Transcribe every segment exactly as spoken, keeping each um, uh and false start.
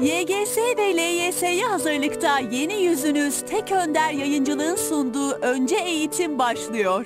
Y G S ve L Y S'ye hazırlıkta yeni yüzünüz Tek Önder Yayıncılığın sunduğu Önce Eğitim başlıyor.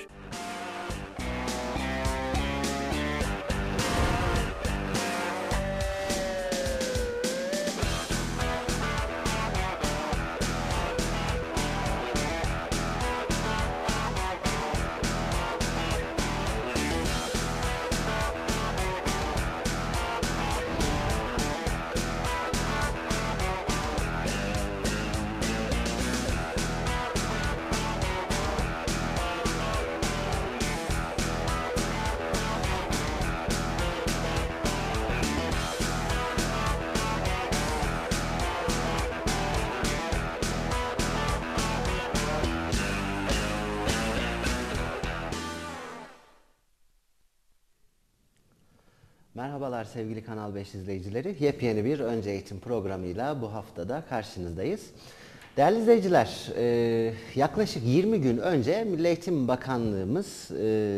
Merhabalar sevgili Kanal beş izleyicileri. Yepyeni bir Önce Eğitim programıyla bu haftada karşınızdayız. Değerli izleyiciler, yaklaşık yirmi gün önce Milli Eğitim Bakanlığımız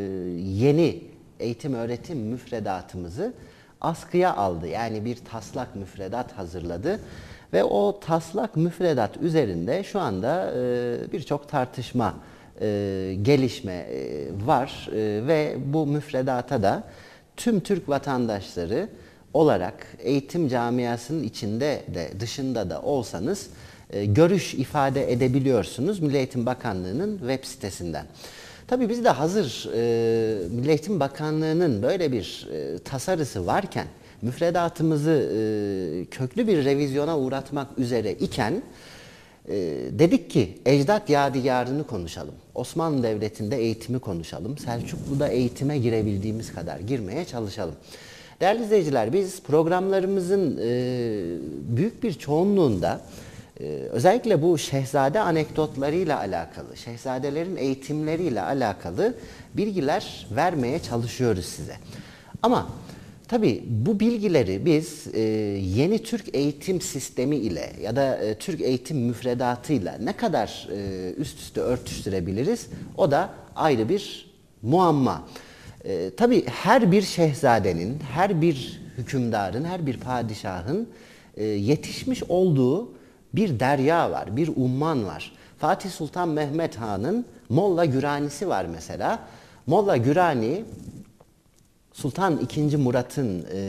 yeni eğitim öğretim müfredatımızı askıya aldı. Yani bir taslak müfredat hazırladı. Ve o taslak müfredat üzerinde şu anda birçok tartışma, gelişme var. Ve bu müfredata da tüm Türk vatandaşları olarak eğitim camiasının içinde de dışında da olsanız e, görüş ifade edebiliyorsunuz Milli Eğitim Bakanlığı'nın web sitesinden. Tabii biz de hazır e, Milli Eğitim Bakanlığı'nın böyle bir e, tasarısı varken müfredatımızı e, köklü bir revizyona uğratmak üzere iken e, dedik ki ecdat yadigarını konuşalım. Osmanlı Devleti'nde eğitimi konuşalım. Selçuklu'da eğitime girebildiğimiz kadar girmeye çalışalım. Değerli izleyiciler, biz programlarımızın e, büyük bir çoğunluğunda e, özellikle bu şehzade anekdotlarıyla alakalı, şehzadelerin eğitimleriyle alakalı bilgiler vermeye çalışıyoruz size. Ama tabii bu bilgileri biz e, yeni Türk eğitim sistemi ile ya da e, Türk eğitim müfredatıyla ne kadar e, üst üste örtüştürebiliriz? O da ayrı bir muamma. E, tabii her bir şehzadenin, her bir hükümdarın, her bir padişahın e, yetişmiş olduğu bir derya var, bir umman var. Fatih Sultan Mehmet Han'ın Molla Gürani'si var mesela. Molla Gürani, Sultan ikinci. Murat'ın e,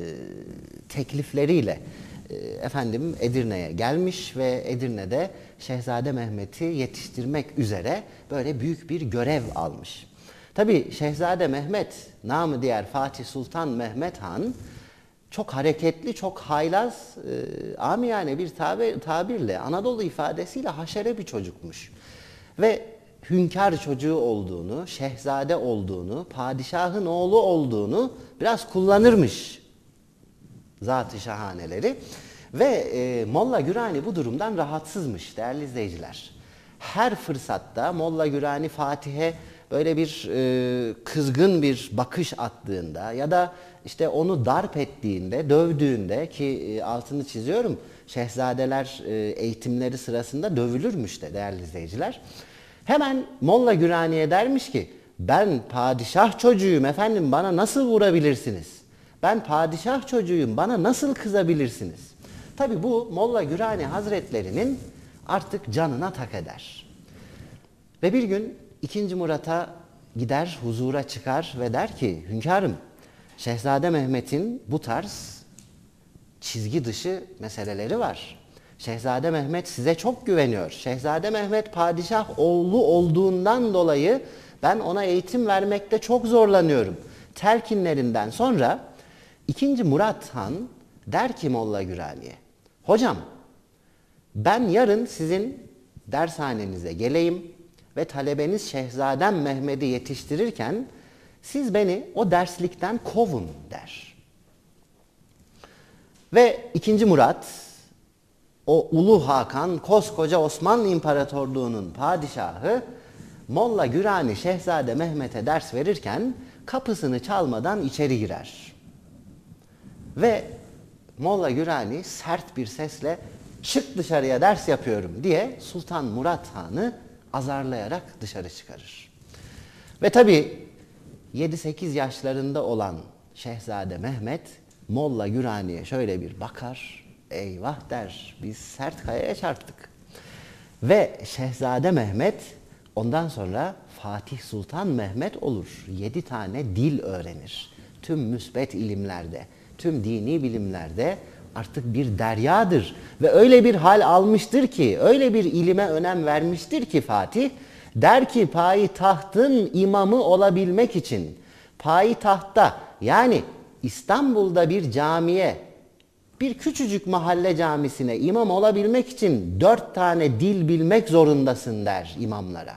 teklifleriyle e, efendim Edirne'ye gelmiş ve Edirne'de Şehzade Mehmet'i yetiştirmek üzere böyle büyük bir görev almış. Tabii Şehzade Mehmet, namı diğer Fatih Sultan Mehmet Han, çok hareketli, çok haylaz, e, amiyane bir tabi, tabirle, Anadolu ifadesiyle haşere bir çocukmuş. Ve hünkâr çocuğu olduğunu, şehzade olduğunu, padişahın oğlu olduğunu biraz kullanırmış zat-ı şahaneleri. Ve e, Molla Gürani bu durumdan rahatsızmış değerli izleyiciler. Her fırsatta Molla Gürani Fatih'e böyle bir e, kızgın bir bakış attığında ya da işte onu darp ettiğinde, dövdüğünde ki e, altını çiziyorum, şehzadeler e, eğitimleri sırasında dövülürmüş de değerli izleyiciler. Hemen Molla Gürani'ye dermiş ki ben padişah çocuğuyum efendim, bana nasıl vurabilirsiniz? Ben padişah çocuğuyum, bana nasıl kızabilirsiniz? Tabi bu Molla Gürani Hazretlerinin artık canına tak eder. Ve bir gün ikinci. Murat'a gider, huzura çıkar ve der ki hünkârım, Şehzade Mehmet'in bu tarz çizgi dışı meseleleri var. Şehzade Mehmet size çok güveniyor. Şehzade Mehmet padişah oğlu olduğundan dolayı ben ona eğitim vermekte çok zorlanıyorum. Telkinlerinden sonra ikinci. Murat Han der ki Molla Gürani'ye, hocam ben yarın sizin dershanenize geleyim ve talebeniz Şehzadem Mehmet'i yetiştirirken siz beni o derslikten kovun der. Ve ikinci. Murat, o Ulu Hakan, koskoca Osmanlı İmparatorluğu'nun padişahı, Molla Gürani Şehzade Mehmet'e ders verirken kapısını çalmadan içeri girer. Ve Molla Gürani sert bir sesle çık dışarıya ders yapıyorum diye Sultan Murat Han'ı azarlayarak dışarı çıkarır. Ve tabi yedi sekiz yaşlarında olan Şehzade Mehmet Molla Gürani'ye şöyle bir bakar eyvah der, biz sert kayaya çarptık. Ve Şehzade Mehmet ondan sonra Fatih Sultan Mehmet olur. Yedi tane dil öğrenir. Tüm müsbet ilimlerde, tüm dini bilimlerde artık bir deryadır. Ve öyle bir hal almıştır ki, öyle bir ilime önem vermiştir ki Fatih, der ki payitahtın imamı olabilmek için, payitahtta yani İstanbul'da bir camiye, bir küçücük mahalle camisine imam olabilmek için dört tane dil bilmek zorundasın der imamlara.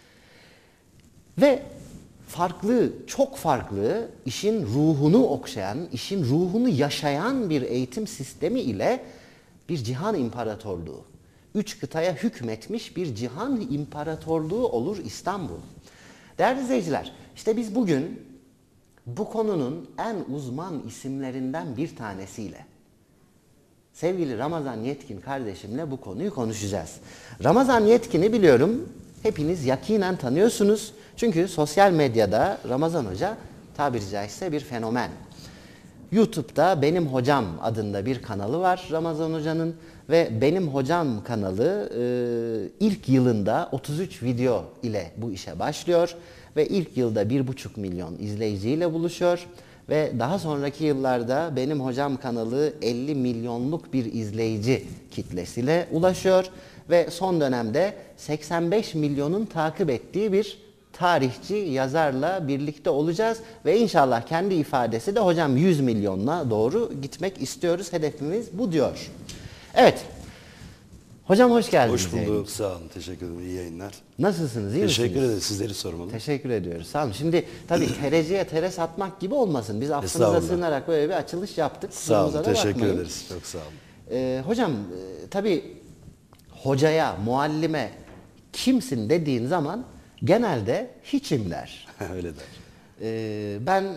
Ve farklı, çok farklı, işin ruhunu okşayan, işin ruhunu yaşayan bir eğitim sistemi ile bir cihan imparatorluğu, üç kıtaya hükmetmiş bir cihan imparatorluğu olur İstanbul. Değerli izleyiciler, işte biz bugün bu konunun en uzman isimlerinden bir tanesiyle, sevgili Ramazan Yetkin kardeşimle bu konuyu konuşacağız. Ramazan Yetkin'i biliyorum, hepiniz yakinen tanıyorsunuz. Çünkü sosyal medyada Ramazan Hoca tabiri caizse bir fenomen. YouTube'da Benim Hocam adında bir kanalı var Ramazan Hoca'nın ve Benim Hocam kanalı e, ilk yılında otuz üç video ile bu işe başlıyor ve ilk yılda bir buçuk milyon izleyiciyle buluşuyor ve daha sonraki yıllarda Benim Hocam kanalı elli milyonluk bir izleyici kitlesiyle ulaşıyor ve son dönemde seksen beş milyonun takip ettiği bir tarihçi, yazarla birlikte olacağız ve inşallah kendi ifadesi de hocam yüz milyonla doğru gitmek istiyoruz. Hedefimiz bu diyor. Evet. Hocam hoş geldiniz. Hoş bulduk. Sağ olun. Teşekkür ederim. İyi yayınlar. Nasılsınız? İyi Teşekkür misiniz? ederiz. Sizleri sormalı. Teşekkür ediyoruz. Sağ olun. Şimdi tabii tereciye tere satmak gibi olmasın. Biz affınıza Estağfurullah. sığınarak böyle bir açılış yaptık. Sağ olun. Kusurumuza da Teşekkür bakmayın. ederiz. Çok sağ olun. Ee, hocam e, tabii hocaya, muallime kimsin dediğin zaman genelde hiçim der. Öyle der. Ee, ben e,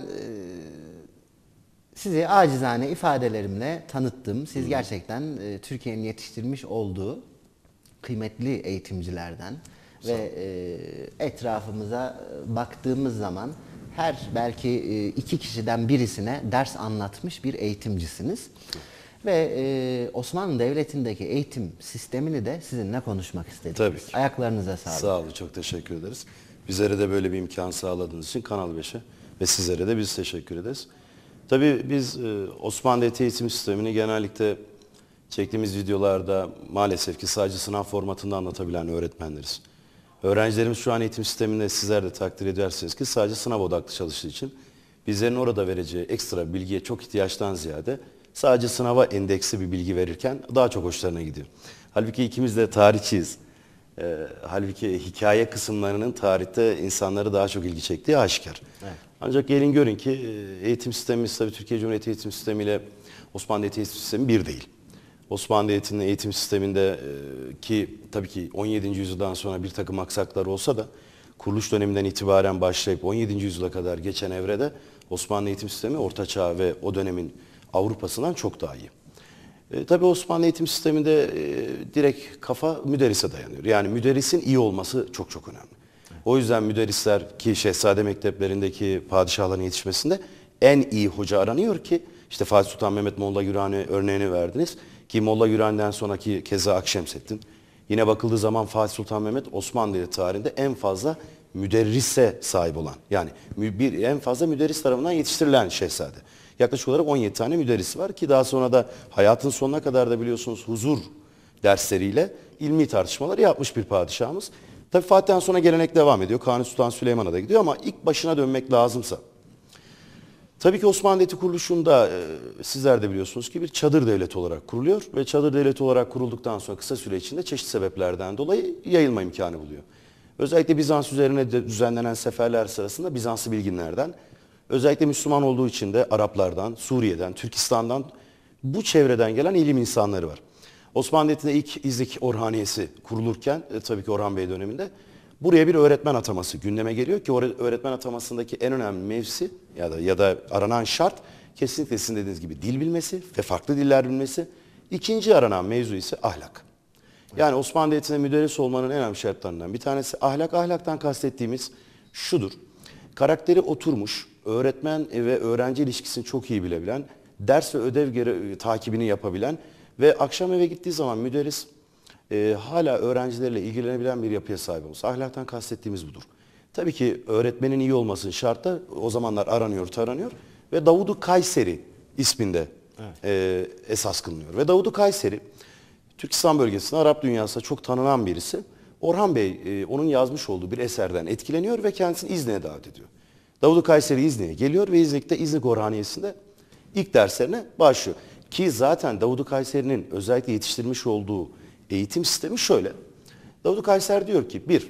sizi acizane ifadelerimle tanıttım. Siz gerçekten e, Türkiye'nin yetiştirmiş olduğu kıymetli eğitimcilerden ve e, etrafımıza baktığımız zaman her belki e, iki kişiden birisine ders anlatmış bir eğitimcisiniz. Ve e, Osmanlı Devleti'ndeki eğitim sistemini de sizinle konuşmak istedik. Tabii ki. Ayaklarınıza sağlık. Sağ olun. Çok teşekkür ederiz. Bizlere de böyle bir imkan sağladığınız için Kanal beşe ve sizlere de biz teşekkür ederiz. Tabii biz e, Osmanlı Devleti eğitim sistemini genellikle çektiğimiz videolarda maalesef ki sadece sınav formatında anlatabilen öğretmenleriz. Öğrencilerimiz şu an eğitim sisteminde sizler de takdir edersiniz ki sadece sınav odaklı çalıştığı için bizlerin orada vereceği ekstra bilgiye çok ihtiyaçtan ziyade sadece sınava endeksli bir bilgi verirken daha çok hoşlarına gidiyor. Halbuki ikimiz de tarihçiyiz. Ee, halbuki hikaye kısımlarının tarihte insanları daha çok ilgi çektiği aşikar. Evet. Ancak gelin görün ki eğitim sistemimiz tabii Türkiye Cumhuriyeti eğitim sistemiyle Osmanlı Devleti eğitim sistemi bir değil. Osmanlı Devleti'nin eğitim sisteminde e, ki tabii ki on yedinci yüzyıldan sonra bir takım aksaklar olsa da kuruluş döneminden itibaren başlayıp on yedinci yüzyıla kadar geçen evrede Osmanlı eğitim sistemi Orta Çağ ve o dönemin Avrupa'sından çok daha iyi. E, tabii Osmanlı eğitim sisteminde e, direkt kafa müderrise dayanıyor. Yani müderrisin iyi olması çok çok önemli. Evet. O yüzden müderrisler ki Şehzade mekteplerindeki padişahların yetişmesinde en iyi hoca aranıyor ki işte Fatih Sultan Mehmet Molla Gürani örneğini verdiniz. Ki Molla Gürani'den sonraki keza Akşemseddin. Yine bakıldığı zaman Fatih Sultan Mehmet Osmanlı Devleti tarihinde en fazla müderrise sahip olan yani bir, en fazla müderris tarafından yetiştirilen şehzade. Yaklaşık olarak on yedi tane müderrisi var ki daha sonra da hayatın sonuna kadar da biliyorsunuz huzur dersleriyle ilmi tartışmaları yapmış bir padişahımız. Tabii Fatih'ten sonra gelenek devam ediyor. Kanuni Sultan Süleyman'a da gidiyor ama ilk başına dönmek lazımsa. Tabii ki Osmanlı Devleti kuruluşunda e, sizler de biliyorsunuz ki bir çadır devleti olarak kuruluyor ve çadır devleti olarak kurulduktan sonra kısa süre içinde çeşitli sebeplerden dolayı yayılma imkanı buluyor. Özellikle Bizans üzerine de düzenlenen seferler sırasında Bizanslı bilginlerden, özellikle Müslüman olduğu için de Araplardan, Suriye'den, Türkistan'dan bu çevreden gelen ilim insanları var. Osmanlı Devleti'nde ilk İznik Orhaniyesi kurulurken e, tabii ki Orhan Bey döneminde buraya bir öğretmen ataması gündeme geliyor ki öğretmen atamasındaki en önemli mevsi ya da ya da aranan şart kesinlikle sizin dediğiniz gibi dil bilmesi ve farklı diller bilmesi. İkinci aranan mevzu ise ahlak. Yani Osmanlı Devleti'nde müderris olmanın en önemli şartlarından bir tanesi ahlak. Ahlaktan kastettiğimiz şudur. Karakteri oturmuş, öğretmen ve öğrenci ilişkisini çok iyi bilebilen, ders ve ödev gere- takibini yapabilen Ve akşam eve gittiği zaman müderris e, hala öğrencilerle ilgilenebilen bir yapıya sahip olması. Ahlaktan kastettiğimiz budur. Tabii ki öğretmenin iyi olmasının şartı o zamanlar aranıyor, taranıyor ve Davudu Kayseri isminde evet. e, esas kılınıyor. Ve Davudu Kayseri, Türkistan bölgesinde Arap dünyasında çok tanınan birisi. Orhan Bey e, onun yazmış olduğu bir eserden etkileniyor ve kendisini İznik'e davet ediyor. Davudu Kayseri İznik'e geliyor ve İznik'te İznik Orhaniyesi'nde ilk derslerine başlıyor. Ki zaten Davudu Kayseri'nin özellikle yetiştirmiş olduğu eğitim sistemi şöyle. Davudu Kayseri diyor ki bir,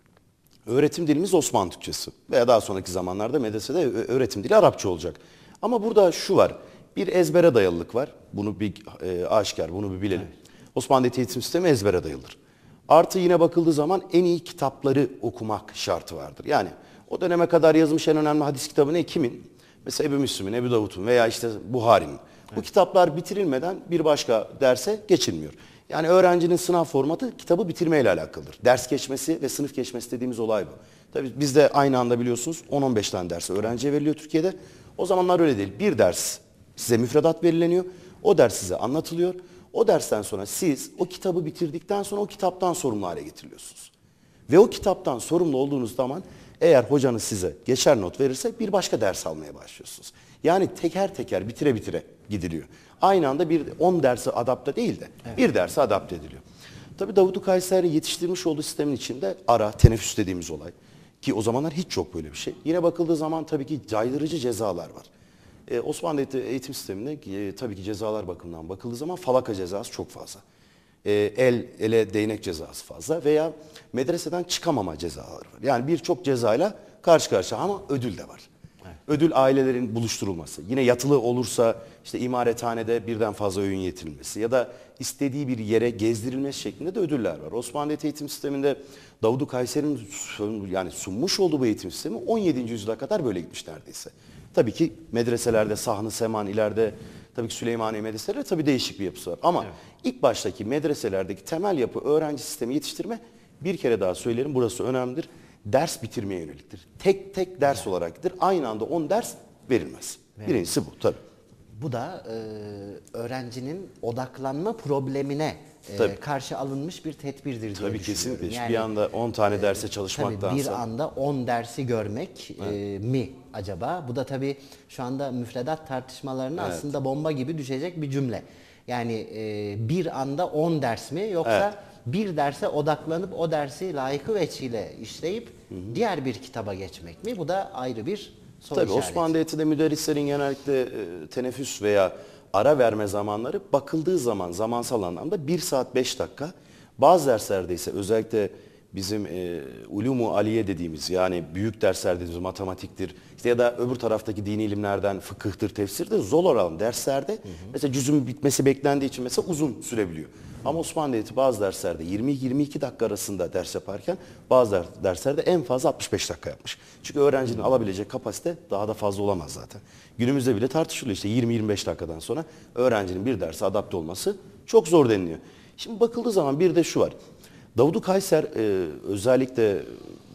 öğretim dilimiz Osmanlı Türkçesi veya daha sonraki zamanlarda medresede öğretim dili Arapça olacak. Ama burada şu var, bir ezbere dayalılık var. Bunu bir e, aşikar, bunu bir bilelim. Evet. Osmanlı eğitim sistemi ezbere dayalıdır. Artı yine bakıldığı zaman en iyi kitapları okumak şartı vardır. Yani o döneme kadar yazılmış en önemli hadis kitabı ne? Kimin? Mesela Ebu Müslim'in, Ebu Davud'un veya işte Buhari'nin. Evet. Bu kitaplar bitirilmeden bir başka derse geçilmiyor. Yani öğrencinin sınav formatı kitabı bitirmeyle alakalıdır. Ders geçmesi ve sınıf geçmesi dediğimiz olay bu. Tabii bizde aynı anda biliyorsunuz on on beş tane ders öğrenciye veriliyor Türkiye'de. O zamanlar öyle değil. Bir ders size müfredat belirleniyor. O ders size anlatılıyor. O dersten sonra siz o kitabı bitirdikten sonra o kitaptan sorumlu hale getiriliyorsunuz. Ve o kitaptan sorumlu olduğunuz zaman eğer hocanız size geçer not verirse bir başka ders almaya başlıyorsunuz. Yani teker teker bitire bitire gidiliyor. Aynı anda bir on dersi adapte değil de evet. bir dersi adapte ediliyor. Tabii Davudu Kayseri yetiştirmiş olduğu sistemin içinde ara, teneffüs dediğimiz olay. Ki o zamanlar hiç yok böyle bir şey. Yine bakıldığı zaman tabii ki caydırıcı cezalar var. Ee, Osmanlı eğitim sisteminde e, tabii ki cezalar bakımından bakıldığı zaman falaka cezası çok fazla. Ee, el, ele değnek cezası fazla veya medreseden çıkamama cezaları var. Yani birçok cezayla karşı karşıya ama ödül de var. Evet. Ödül ailelerin buluşturulması. Yine yatılı olursa işte imarethanede birden fazla öğün yetirilmesi ya da istediği bir yere gezdirilmesi şeklinde de ödüller var. Osmanlı eğitim sisteminde Davudu Kayseri'nin yani sunmuş olduğu bu eğitim sistemi on yedinci yüzyıla kadar böyle gitmiş neredeyse. Tabii ki medreselerde Sahn-ı Seman, ileride tabii ki Süleymaniye medreseleri tabii değişik bir yapısı var. Ama evet. ilk baştaki medreselerdeki temel yapı öğrenci sistemi yetiştirme, bir kere daha söylerim burası önemlidir. Ders bitirmeye yöneliktir. Tek tek ders evet. olarakdır. Aynı anda on ders verilmez. Evet. Birincisi bu tabii. Bu da e, öğrencinin odaklanma problemine e, karşı alınmış bir tedbirdir diye tabii düşünüyorum. Kesinlikle. Yani, bir anda on tane derse çalışmaktansa. Tabii bir anda on dersi görmek evet. e, mi acaba? Bu da tabii şu anda müfredat tartışmalarına evet. aslında bomba gibi düşecek bir cümle. Yani e, bir anda on ders mi yoksa evet. bir derse odaklanıp o dersi layıkı veçiyle işleyip hı hı. diğer bir kitaba geçmek mi? Bu da ayrı bir soru Tabii işareti. Osmanlı eğitimde müderrislerin genellikle e, teneffüs veya ara verme zamanları bakıldığı zaman zamansal anlamda bir saat beş dakika. Bazı derslerde ise özellikle bizim e, Ulûm-u Aliye dediğimiz yani büyük dersler dediğimiz matematiktir işte ya da öbür taraftaki dini ilimlerden fıkıhtır, tefsirdir zor olan derslerde hı hı. mesela cüzün bitmesi beklendiği için mesela uzun sürebiliyor. Hı. Ama Osmanlı eğitimi bazı derslerde yirmi yirmi iki dakika arasında ders yaparken bazı derslerde en fazla altmış beş dakika yapmış. Çünkü öğrencinin hı. alabilecek kapasite daha da fazla olamaz zaten. Günümüzde bile tartışılıyor işte yirmi yirmi beş dakikadan sonra öğrencinin bir derse adapte olması çok zor deniliyor. Şimdi bakıldığı zaman bir de şu var. Davudu Kayser e, özellikle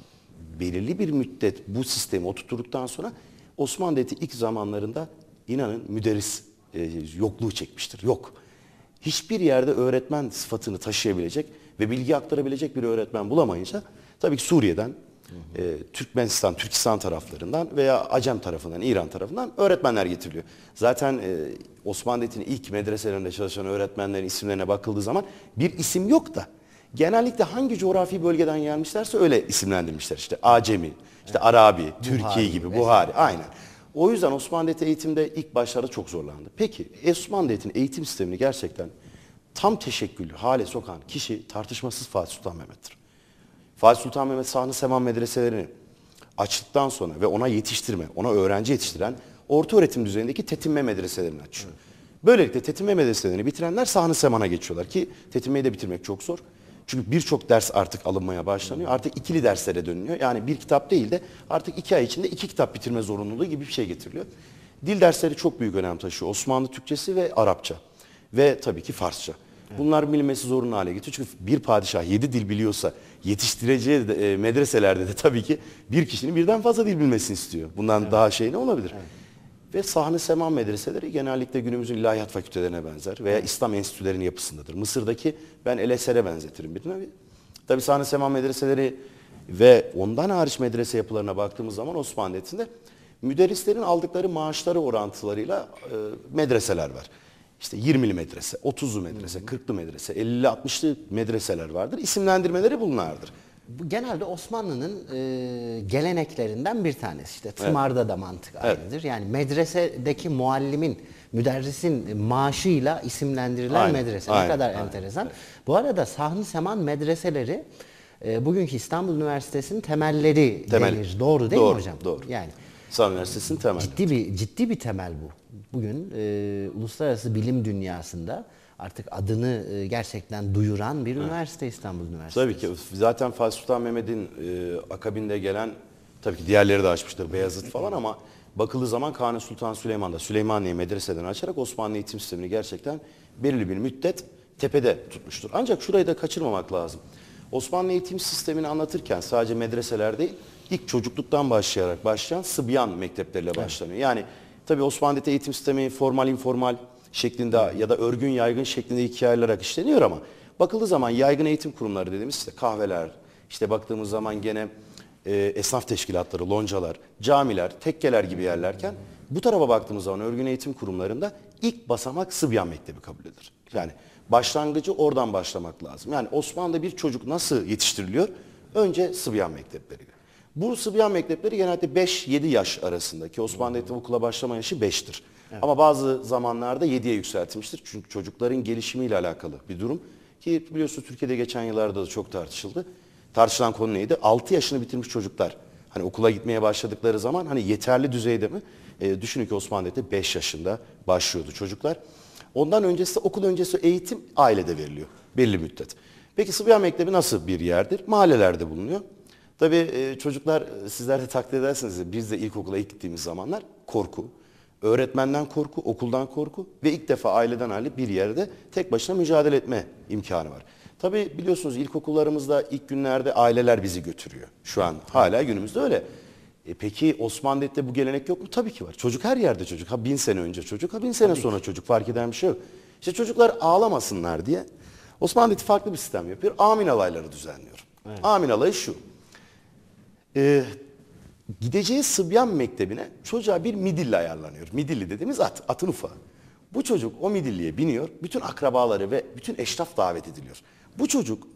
belirli bir müddet bu sistemi oturttuktan sonra Osmanlı Devleti ilk zamanlarında inanın müderris e, yokluğu çekmiştir. Yok. Hiçbir yerde öğretmen sıfatını taşıyabilecek ve bilgi aktarabilecek bir öğretmen bulamayınca tabii ki Suriye'den, hı hı. E, Türkmenistan, Türkistan taraflarından veya Acem tarafından, İran tarafından öğretmenler getiriliyor. Zaten e, Osmanlı Devleti'nin ilk medreselerinde çalışan öğretmenlerin isimlerine bakıldığı zaman bir isim yok da genellikle hangi coğrafi bölgeden gelmişlerse öyle isimlendirmişler. İşte Acemi, işte evet. Arabi, Buhari, Türkiye gibi, Buhari. Aynen. O yüzden Osmanlı Devleti eğitimde ilk başlarda çok zorlandı. Peki Osmanlı Devleti'nin eğitim sistemini gerçekten tam teşekküllü hale sokan kişi tartışmasız Fatih Sultan Mehmet'tir. Fatih Sultan Mehmet Sahn-ı Seman medreselerini açtıktan sonra ve ona yetiştirme, ona öğrenci yetiştiren orta öğretim düzeyindeki tetinme medreselerini açıyor. Evet. Böylelikle tetinme medreselerini bitirenler Sahn-ı Seman'a geçiyorlar ki tetinmeyi de bitirmek çok zor. Çünkü birçok ders artık alınmaya başlanıyor. Artık ikili derslere dönülüyor. Yani bir kitap değil de artık iki ay içinde iki kitap bitirme zorunluluğu gibi bir şey getiriliyor. Dil dersleri çok büyük önem taşıyor. Osmanlı Türkçesi ve Arapça. Ve tabii ki Farsça. Evet. Bunlar bilinmesi zorunlu hale getiriyor. Çünkü bir padişah yedi dil biliyorsa yetiştireceği de, e, medreselerde de tabii ki bir kişinin birden fazla dil bilmesini istiyor. Bundan evet. daha şey ne olabilir? Evet. Ve Sahn-ı Sema medreseleri genellikle günümüzün ilahiyat fakültelerine benzer veya İslam enstitülerinin yapısındadır. Mısır'daki ben El Eser'e benzetirim bir nevi. Tabi Sahn-ı Sema medreseleri ve ondan hariç medrese yapılarına baktığımız zaman Osmanlı Devleti'nde müderrislerin aldıkları maaşları orantılarıyla e, medreseler var. İşte yirmili medrese, otuzlu medrese, kırklı medrese, ellili altmışlı medreseler vardır. İsimlendirmeleri bunlardır. Bu genelde Osmanlı'nın e, geleneklerinden bir tanesi. İşte tımarda da mantık aynıdır. Yani medresedeki muallimin, müderrisin maaşıyla isimlendirilen Aynen, medrese. Ne aynen, kadar aynen, enteresan. evet. Bu arada Sahn-ı Seman medreseleri e, bugünkü İstanbul Üniversitesi'nin temelleri Temel. denir. Doğru değil Doğru, mi hocam? doğru. Yani İslam Üniversitesi'nin temeli. ciddi bir ciddi bir temel bu. Bugün e, uluslararası bilim dünyasında artık adını e, gerçekten duyuran bir üniversite İstanbul Üniversitesi. Tabii ki zaten Fatih Sultan Mehmet'in e, akabinde gelen, tabii ki diğerleri de açmıştır, Beyazıt falan, ama bakıldığı zaman Kanuni Sultan Süleyman da Süleymaniye medreseden açarak Osmanlı eğitim sistemini gerçekten belirli bir müddet tepede tutmuştur. Ancak şurayı da kaçırmamak lazım. Osmanlı eğitim sistemini anlatırken sadece medreseler değil, ilk çocukluktan başlayarak başlayan Sıbyan mektepleriyle başlanıyor. Yani tabii Osmanlı'da eğitim sistemi formal informal şeklinde ya da örgün yaygın şeklinde ikiye ayrılarak işleniyor, ama bakıldığı zaman yaygın eğitim kurumları dediğimiz işte kahveler, işte baktığımız zaman gene e, esnaf teşkilatları, loncalar, camiler, tekkeler gibi yerlerken bu tarafa baktığımız zaman örgün eğitim kurumlarında ilk basamak Sıbyan Mektebi kabul edilir. Yani başlangıcı oradan başlamak lazım. Yani Osmanlı'da bir çocuk nasıl yetiştiriliyor? Önce Sıbyan Mektepleri. Bu Sıbyan Mektepleri genelde beş yedi yaş arasındaki, Osmanlı'da okula başlama yaşı beştir. Evet. Ama bazı zamanlarda yediye yükseltilmiştir. Çünkü çocukların gelişimiyle alakalı bir durum. Ki biliyorsunuz Türkiye'de geçen yıllarda da çok tartışıldı. Tartışılan konu neydi? altı yaşını bitirmiş çocuklar hani okula gitmeye başladıkları zaman hani yeterli düzeyde mi? E, düşünün ki Osmanlı'da beş yaşında başlıyordu çocuklar. Ondan öncesi, okul öncesi eğitim ailede veriliyor belli müddet. Peki Sıbyan Mektebi nasıl bir yerdir? Mahallelerde bulunuyor. Tabii e, çocuklar, sizler de takdir edersiniz, biz de ilkokula ilk gittiğimiz zamanlar korku, öğretmenden korku, okuldan korku ve ilk defa aileden aile bir yerde tek başına mücadele etme imkanı var. Tabii biliyorsunuz ilkokullarımızda ilk günlerde aileler bizi götürüyor. Şu an hala günümüzde öyle. E peki Osmanlı Devleti'nde bu gelenek yok mu? Tabii ki var. Çocuk her yerde çocuk. Ha bin sene önce çocuk, ha bin sene Tabii sonra ki. çocuk. Fark eden bir şey yok. İşte çocuklar ağlamasınlar diye Osmanlı Devleti farklı bir sistem yapıyor. Amin alayları düzenliyor. Evet. Amin alayı şu. Ee, gideceği Sıbyan Mektebi'ne çocuğa bir midilli ayarlanıyor. Midilli dediğimiz at, atın ufağı. Bu çocuk o midilliye biniyor. Bütün akrabaları ve bütün eşraf davet ediliyor. Bu çocuk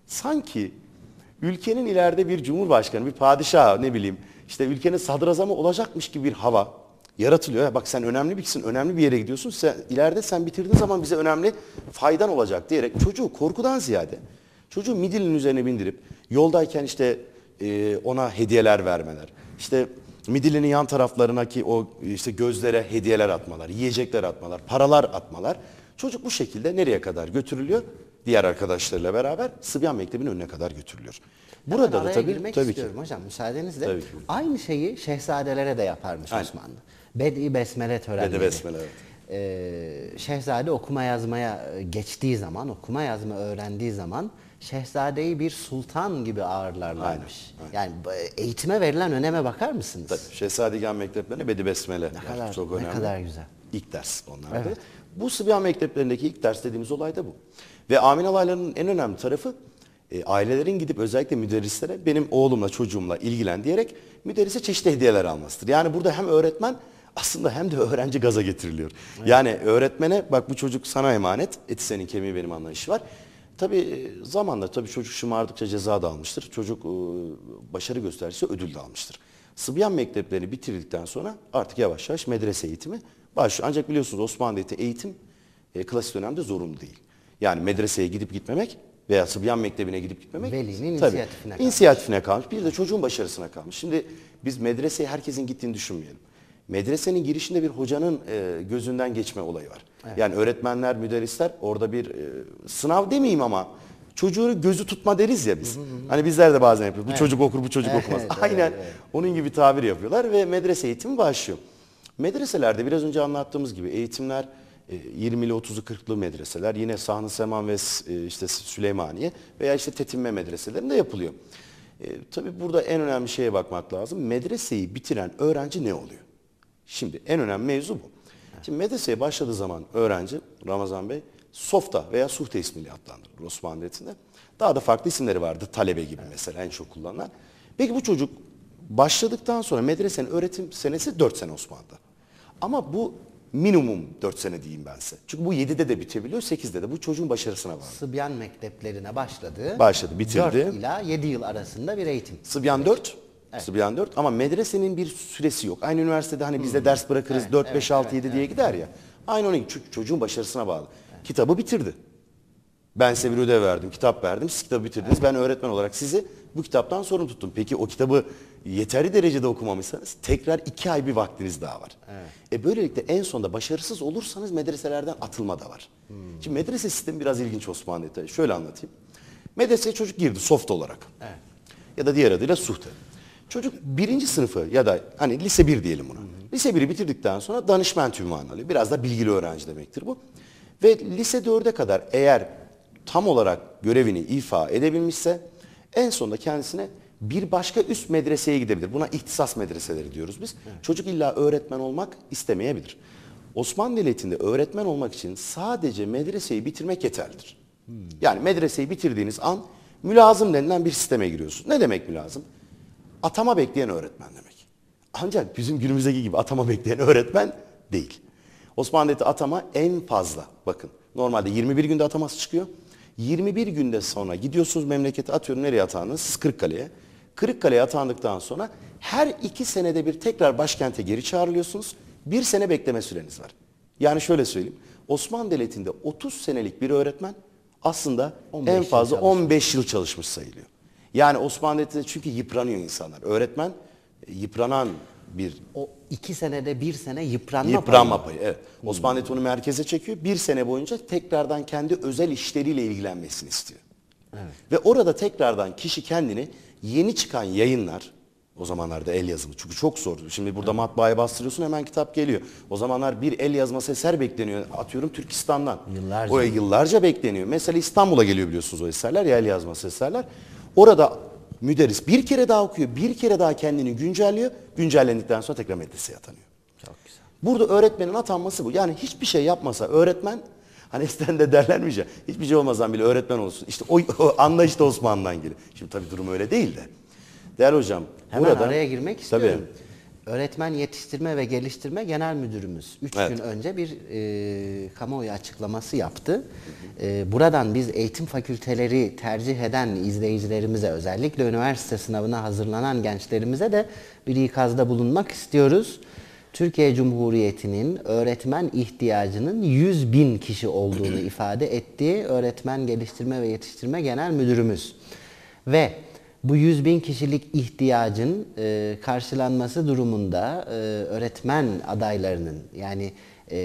sanki ülkenin ileride bir cumhurbaşkanı, bir padişah, ne bileyim işte ülkenin sadrazamı olacakmış gibi bir hava yaratılıyor. Ya bak sen önemli birisin, önemli bir yere gidiyorsun. Sen, ileride sen bitirdiğin zaman bize önemli faydan olacak diyerek çocuğu korkudan ziyade çocuğu midillinin üzerine bindirip yoldayken işte e, ona hediyeler vermeler. İşte midillinin yan taraflarına ki o işte gözlere hediyeler atmalar, yiyecekler atmalar, paralar atmalar. Çocuk bu şekilde nereye kadar götürülüyor? Diğer arkadaşlarıyla beraber Sıbyan Mektebi'nin önüne kadar götürülüyor. Burada da tabii girmek tabii istiyorum ki. hocam müsaadenizle. Tabii ki. Aynı şeyi şehzadelere de yaparmış Aynen. Osmanlı. Bedi besmele törenleri. Bedi besmele, evet. Ee, şehzade okuma yazmaya geçtiği zaman, okuma yazma öğrendiği zaman şehzadeyi bir sultan gibi ağırlarlarmış. Aynen, aynen. Yani eğitime verilen öneme bakar mısınız? Tabii, Şehzadegân mekteplerine Bedi besmele Ne kadar, çok ne önemli. kadar güzel. İlk ders onlarda. Evet. Bu Sıbyan mekteplerindeki ilk ders dediğimiz olay da bu. Ve amin alaylarının en önemli tarafı e, ailelerin gidip özellikle müderrislere benim oğlumla çocuğumla ilgilen diyerek müderrise çeşitli hediyeler almasıdır. Yani burada hem öğretmen aslında hem de öğrenci gaza getiriliyor. Evet. Yani öğretmene bak bu çocuk sana emanet, eti senin kemiği benim anlayışı var. Tabii zamanla tabii çocuk şımardıkça ceza da almıştır. Çocuk e, başarı gösterirse ödül de almıştır. Sıbyan mekteplerini bitirdikten sonra artık yavaş yavaş medrese eğitimi başlıyor. Ancak biliyorsunuz Osmanlı'da eğitim e, klasik dönemde zorunlu değil. Yani medreseye gidip gitmemek veya Sıbyan Mektebi'ne gidip gitmemek velinin tabii, inisiyatifine kalmış. inisiyatifine kalmış. Bir de çocuğun başarısına kalmış. Şimdi biz medreseye herkesin gittiğini düşünmeyelim. Medresenin girişinde bir hocanın e, gözünden geçme olayı var. Evet. Yani öğretmenler, müderrisler orada bir e, sınav demeyeyim ama çocuğu gözü tutma deriz ya biz. Hı hı hı. Hani bizler de bazen yapıyoruz. Bu evet. çocuk okur, bu çocuk evet, okumaz. Evet, Aynen evet. onun gibi tabir yapıyorlar ve medrese eğitimi başlıyor. Medreselerde biraz önce anlattığımız gibi eğitimler yirmili, otuzlu, kırklı medreseler, yine Sahn-ı Seman ve işte Süleymaniye veya işte Tetinme medreselerinde yapılıyor. E, tabii burada en önemli şeye bakmak lazım. Medreseyi bitiren öğrenci ne oluyor? Şimdi en önemli mevzu bu. Şimdi medreseye başladığı zaman öğrenci Ramazan Bey Softa veya Suhte ismiyle adlandırılır Osmanlı Devleti'nde. Daha da farklı isimleri vardı. Talebe gibi mesela en çok kullanılan. Peki bu çocuk başladıktan sonra medresenin öğretim senesi dört sene Osmanlı'da. Ama bu minimum dört sene diyeyim ben size. Çünkü bu yedide de bitebiliyor, sekizde de. Bu çocuğun başarısına bağlı. Sıbyan mekteplerine başladı. Başladı, bitirdi. dört ila yedi yıl arasında bir eğitim. Sıbyan dört. Evet. Sıbyan dört ama medresenin bir süresi yok. Aynı üniversitede hani biz de ders bırakırız Evet, dört, evet, beş, altı, evet, yedi diye evet. gider ya. Aynı onun gibi çünkü çocuğun başarısına bağlı. Evet. Kitabı bitirdi. Ben size bir ödev verdim, kitap verdim, siz kitabı bitirdiniz. Evet. Ben öğretmen olarak sizi bu kitaptan sorumlu tuttum. Peki o kitabı yeterli derecede okumamışsanız tekrar iki ay bir vaktiniz daha var. Evet. E böylelikle en sonunda başarısız olursanız medreselerden atılma da var. Hmm. Şimdi medrese sistemi biraz ilginç Osmanlı'da. Şöyle anlatayım. Medreseye çocuk girdi soft olarak. Evet. Ya da diğer adıyla suhte. Çocuk birinci sınıfı ya da hani lise bir diyelim buna. Hı hı. Lise biri bitirdikten sonra danışment ünvanı alıyor. Biraz da bilgili öğrenci demektir bu. Ve lise dörde kadar eğer tam olarak görevini ifa edebilmişse en sonunda kendisine bir başka üst medreseye gidebilir. Buna ihtisas medreseleri diyoruz biz. Evet. Çocuk illa öğretmen olmak istemeyebilir. Osmanlı Devleti'nde öğretmen olmak için sadece medreseyi bitirmek yeterlidir. Hmm. Yani medreseyi bitirdiğiniz an mülazım denilen bir sisteme giriyorsunuz. Ne demek mülazım? Atama bekleyen öğretmen demek. Ancak bizim günümüzdeki gibi atama bekleyen öğretmen değil. Osmanlı Devleti atama en fazla bakın normalde yirmi bir günde ataması çıkıyor. yirmi bir günde sonra gidiyorsunuz memlekete atıyorum nereye atandınız? Siz Kırıkkale'ye. Kırıkkale'ye atandıktan sonra her iki senede bir tekrar başkente geri çağrılıyorsunuz. Bir sene bekleme süreniz var. Yani şöyle söyleyeyim. Osmanlı Devleti'nde otuz senelik bir öğretmen aslında en fazla on beş yıl çalışmış sayılıyor. Yani Osmanlı Devleti'nde çünkü yıpranıyor insanlar. Öğretmen yıpranan bir... O iki senede bir sene yıpranma, yıpranma payı. payı. Evet. Hmm. Osmanlı Devleti onu merkeze çekiyor. Bir sene boyunca tekrardan kendi özel işleriyle ilgilenmesini istiyor. Evet. Ve orada tekrardan kişi kendini yeni çıkan yayınlar, o zamanlarda el yazımı çünkü çok zordu. Şimdi burada evet. matbaaya bastırıyorsun hemen kitap geliyor. O zamanlar bir el yazması eser bekleniyor. Atıyorum Türkistan'dan. Yıllarca. O yıllarca bekleniyor. Mesela İstanbul'a geliyor biliyorsunuz o eserler ya el yazması eserler. Orada müderris bir kere daha okuyor, bir kere daha kendini güncelliyor. Güncellendikten sonra tekrar medreseye atanıyor. Çok güzel. Burada öğretmenin atanması bu. Yani hiçbir şey yapmasa öğretmen, hani eskiden de derlermiş ya, hiçbir şey olmadan bile öğretmen olsun. İşte o, o anlayış da Osmanlı'dan geliyor. Şimdi tabii durum öyle değil de. Değerli hocam. Hemen burada, araya girmek istiyorum. Tabii. Öğretmen Yetiştirme ve Geliştirme Genel Müdürümüz üç evet. gün önce bir e, kamuoyu açıklaması yaptı. E, buradan biz eğitim fakülteleri tercih eden izleyicilerimize, özellikle üniversite sınavına hazırlanan gençlerimize de bir ikazda bulunmak istiyoruz. Türkiye Cumhuriyeti'nin öğretmen ihtiyacının yüz bin kişi olduğunu ifade ettiği Öğretmen Geliştirme ve Yetiştirme Genel Müdürümüz. Ve bu yüz bin kişilik ihtiyacın e, karşılanması durumunda e, öğretmen adaylarının yani e,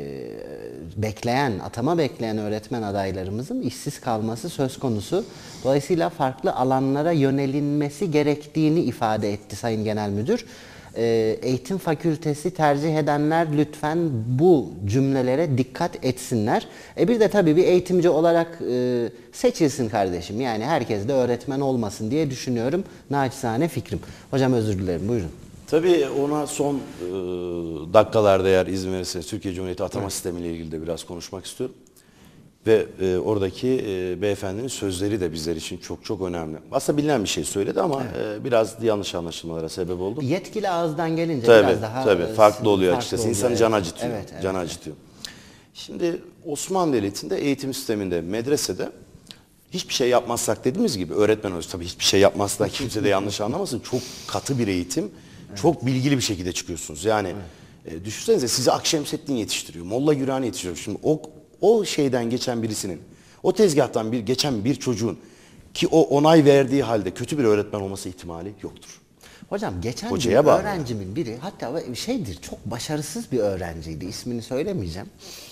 bekleyen, atama bekleyen öğretmen adaylarımızın işsiz kalması söz konusu. Dolayısıyla farklı alanlara yönelinmesi gerektiğini ifade etti Sayın Genel Müdür. E, eğitim fakültesi tercih edenler lütfen bu cümlelere dikkat etsinler. E bir de tabii bir eğitimci olarak e, seçilsin kardeşim. Yani herkes de öğretmen olmasın diye düşünüyorum. Naçizane fikrim. Hocam özür dilerim. Buyurun. Tabii ona son e, dakikalarda eğer izin verirseniz Türkiye Cumhuriyeti atama evet. sistemiyle ilgili de biraz konuşmak istiyorum. Ve e, oradaki e, beyefendinin sözleri de bizler için çok çok önemli. Aslında bilinen bir şey söyledi ama evet. e, biraz yanlış anlaşılmalara sebep oldu. Yetkili ağızdan gelince tabii, biraz daha tabii, farklı oluyor farklı açıkçası. Oluyor, İnsanı evet. can acıtıyor. Evet, evet, can evet. acıtıyor. Şimdi Osmanlı Devleti'nde eğitim sisteminde, medresede hiçbir şey yapmazsak dediğimiz gibi öğretmen oluyoruz. Tabii hiçbir şey yapmazsak kimse de yanlış anlamasın. Çok katı bir eğitim. Evet. Çok bilgili bir şekilde çıkıyorsunuz. Yani evet. e, düşünsenize sizi Akşemseddin yetiştiriyor. Molla Gürani yetiştiriyor. Şimdi o, o şeyden geçen birisinin, o tezgahtan bir geçen bir çocuğun ki o onay verdiği halde kötü bir öğretmen olması ihtimali yoktur. Hocam geçen Hocaya bir öğrencimin biri hatta şeydir çok başarısız bir öğrenciydi. İsmini söylemeyeceğim.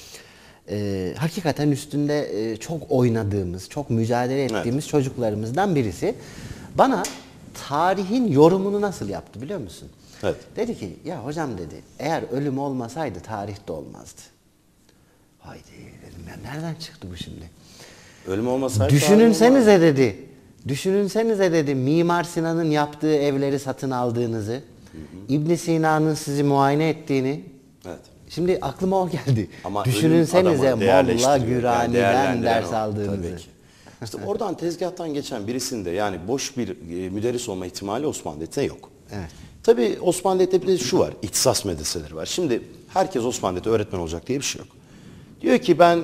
Ee, hakikaten üstünde e, çok oynadığımız, çok mücadele ettiğimiz evet. çocuklarımızdan birisi. Bana tarihin yorumunu nasıl yaptı biliyor musun? Evet. Dedi ki ya hocam dedi eğer ölüm olmasaydı tarih de olmazdı. Haydi dedim ya nereden çıktı bu şimdi? Ölüm olmasaydı düşününsenize dedi. Düşününsenize dedi Mimar Sinan'ın yaptığı evleri satın aldığınızı. İbn Sina'nın sizi muayene ettiğini. Evet. Şimdi aklıma o geldi. Ama Düşünsenize ölüm adamı Molla değerleştiriyor. Yani Gürani'den değerlendiren ders o. aldığınızı. Tabii ki. İşte oradan tezgahtan geçen birisinde yani boş bir e, müderris olma ihtimali Osmanlı Devleti'nde yok. Evet. Tabii Osmanlı Devleti'nde bir de şu var, ihtisas medreseleri var. Şimdi herkes Osmanlı Devleti'nde öğretmen olacak diye bir şey yok. Diyor ki ben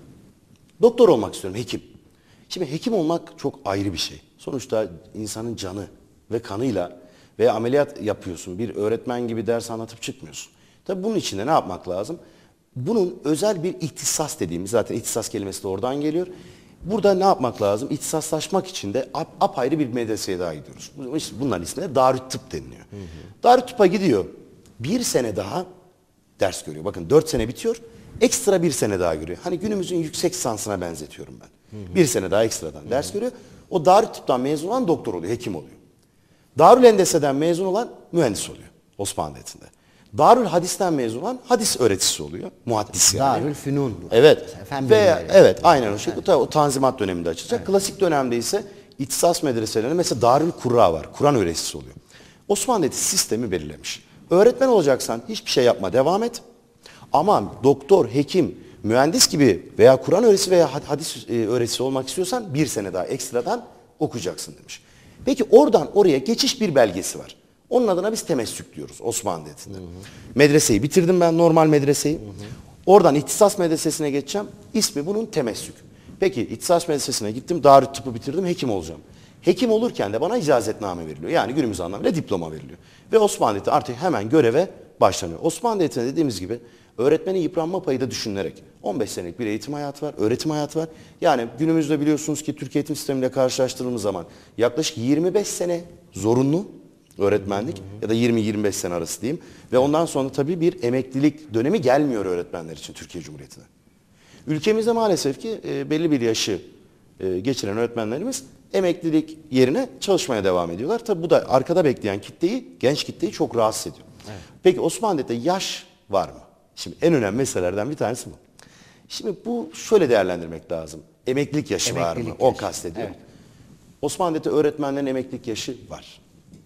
doktor olmak istiyorum, hekim. Şimdi hekim olmak çok ayrı bir şey. Sonuçta insanın canı ve kanıyla veya ameliyat yapıyorsun. Bir öğretmen gibi ders anlatıp çıkmıyorsun. Tabii bunun için de ne yapmak lazım? Bunun özel bir ihtisas dediğimiz, zaten ihtisas kelimesi de oradan geliyor. Burada ne yapmak lazım? İhtisaslaşmak için de ap, apayrı bir medreseye daha gidiyoruz. İşte bunların ismine Darü't-Tıp deniliyor. Darü't-Tıp'a gidiyor. Bir sene daha ders görüyor. Bakın dört sene bitiyor. Ekstra bir sene daha görüyor. Hani günümüzün yüksek lisansına benzetiyorum ben. Hı hı. Bir sene daha ekstradan hı hı. ders görüyor. O Darü't-Tıp'tan mezun olan doktor oluyor, hekim oluyor. Darül Hendese'den mezun olan mühendis oluyor Osmanlı Devleti'nde. Darül Hadis'ten mezun olan hadis öğretisi oluyor. Muhaddis yani. Darül Fünun. Evet. Efendim Veya, yani. evet aynen o şekilde. O Tanzimat döneminde açılacak. Evet. Klasik dönemde ise ihtisas medreselerinde mesela Darül Kurra var. Kur'an öğretisi oluyor. Osmanlı Devleti sistemi belirlemiş. Öğretmen olacaksan hiçbir şey yapma, devam et. Ama doktor, hekim, mühendis gibi veya Kur'an öğretisi veya hadis öğretisi olmak istiyorsan bir sene daha ekstradan okuyacaksın demiş. Peki oradan oraya geçiş bir belgesi var. Onun adına biz temessük diyoruz Osmanlı Devleti'nde. Medreseyi bitirdim ben, normal medreseyi. Hı hı. Oradan ihtisas medresesine geçeceğim. İsmi bunun temessük. Peki ihtisas medresesine gittim, Darü't-Tıp'ı bitirdim, hekim olacağım. Hekim olurken de bana icazetname veriliyor. Yani günümüz anlamıyla diploma veriliyor. Ve Osmanlı Devleti artık hemen göreve başlanıyor. Osmanlı Devleti'nde dediğimiz gibi öğretmenin yıpranma payı da düşünülerek on beş senelik bir eğitim hayatı var, öğretim hayatı var. Yani günümüzde biliyorsunuz ki Türk eğitim sistemiyle karşılaştırdığımız zaman yaklaşık yirmi beş sene zorunlu öğretmenlik, hı hı, ya da yirmi yirmi beş sene arası diyeyim. Ve ondan sonra tabii bir emeklilik dönemi gelmiyor öğretmenler için Türkiye Cumhuriyeti'ne. Ülkemizde maalesef ki e, belli bir yaşı e, geçiren öğretmenlerimiz emeklilik yerine çalışmaya devam ediyorlar. Tabii bu da arkada bekleyen kitleyi, genç kitleyi çok rahatsız ediyor. Evet. Peki Osmanlı Devleti'nde yaş var mı? Şimdi en önemli meselelerden bir tanesi bu. Şimdi bu şöyle değerlendirmek lazım. Emeklilik yaşı emeklilik var mı? Yaşı. O kastediyor. Evet. Osmanlı Devleti öğretmenlerin emeklilik yaşı var.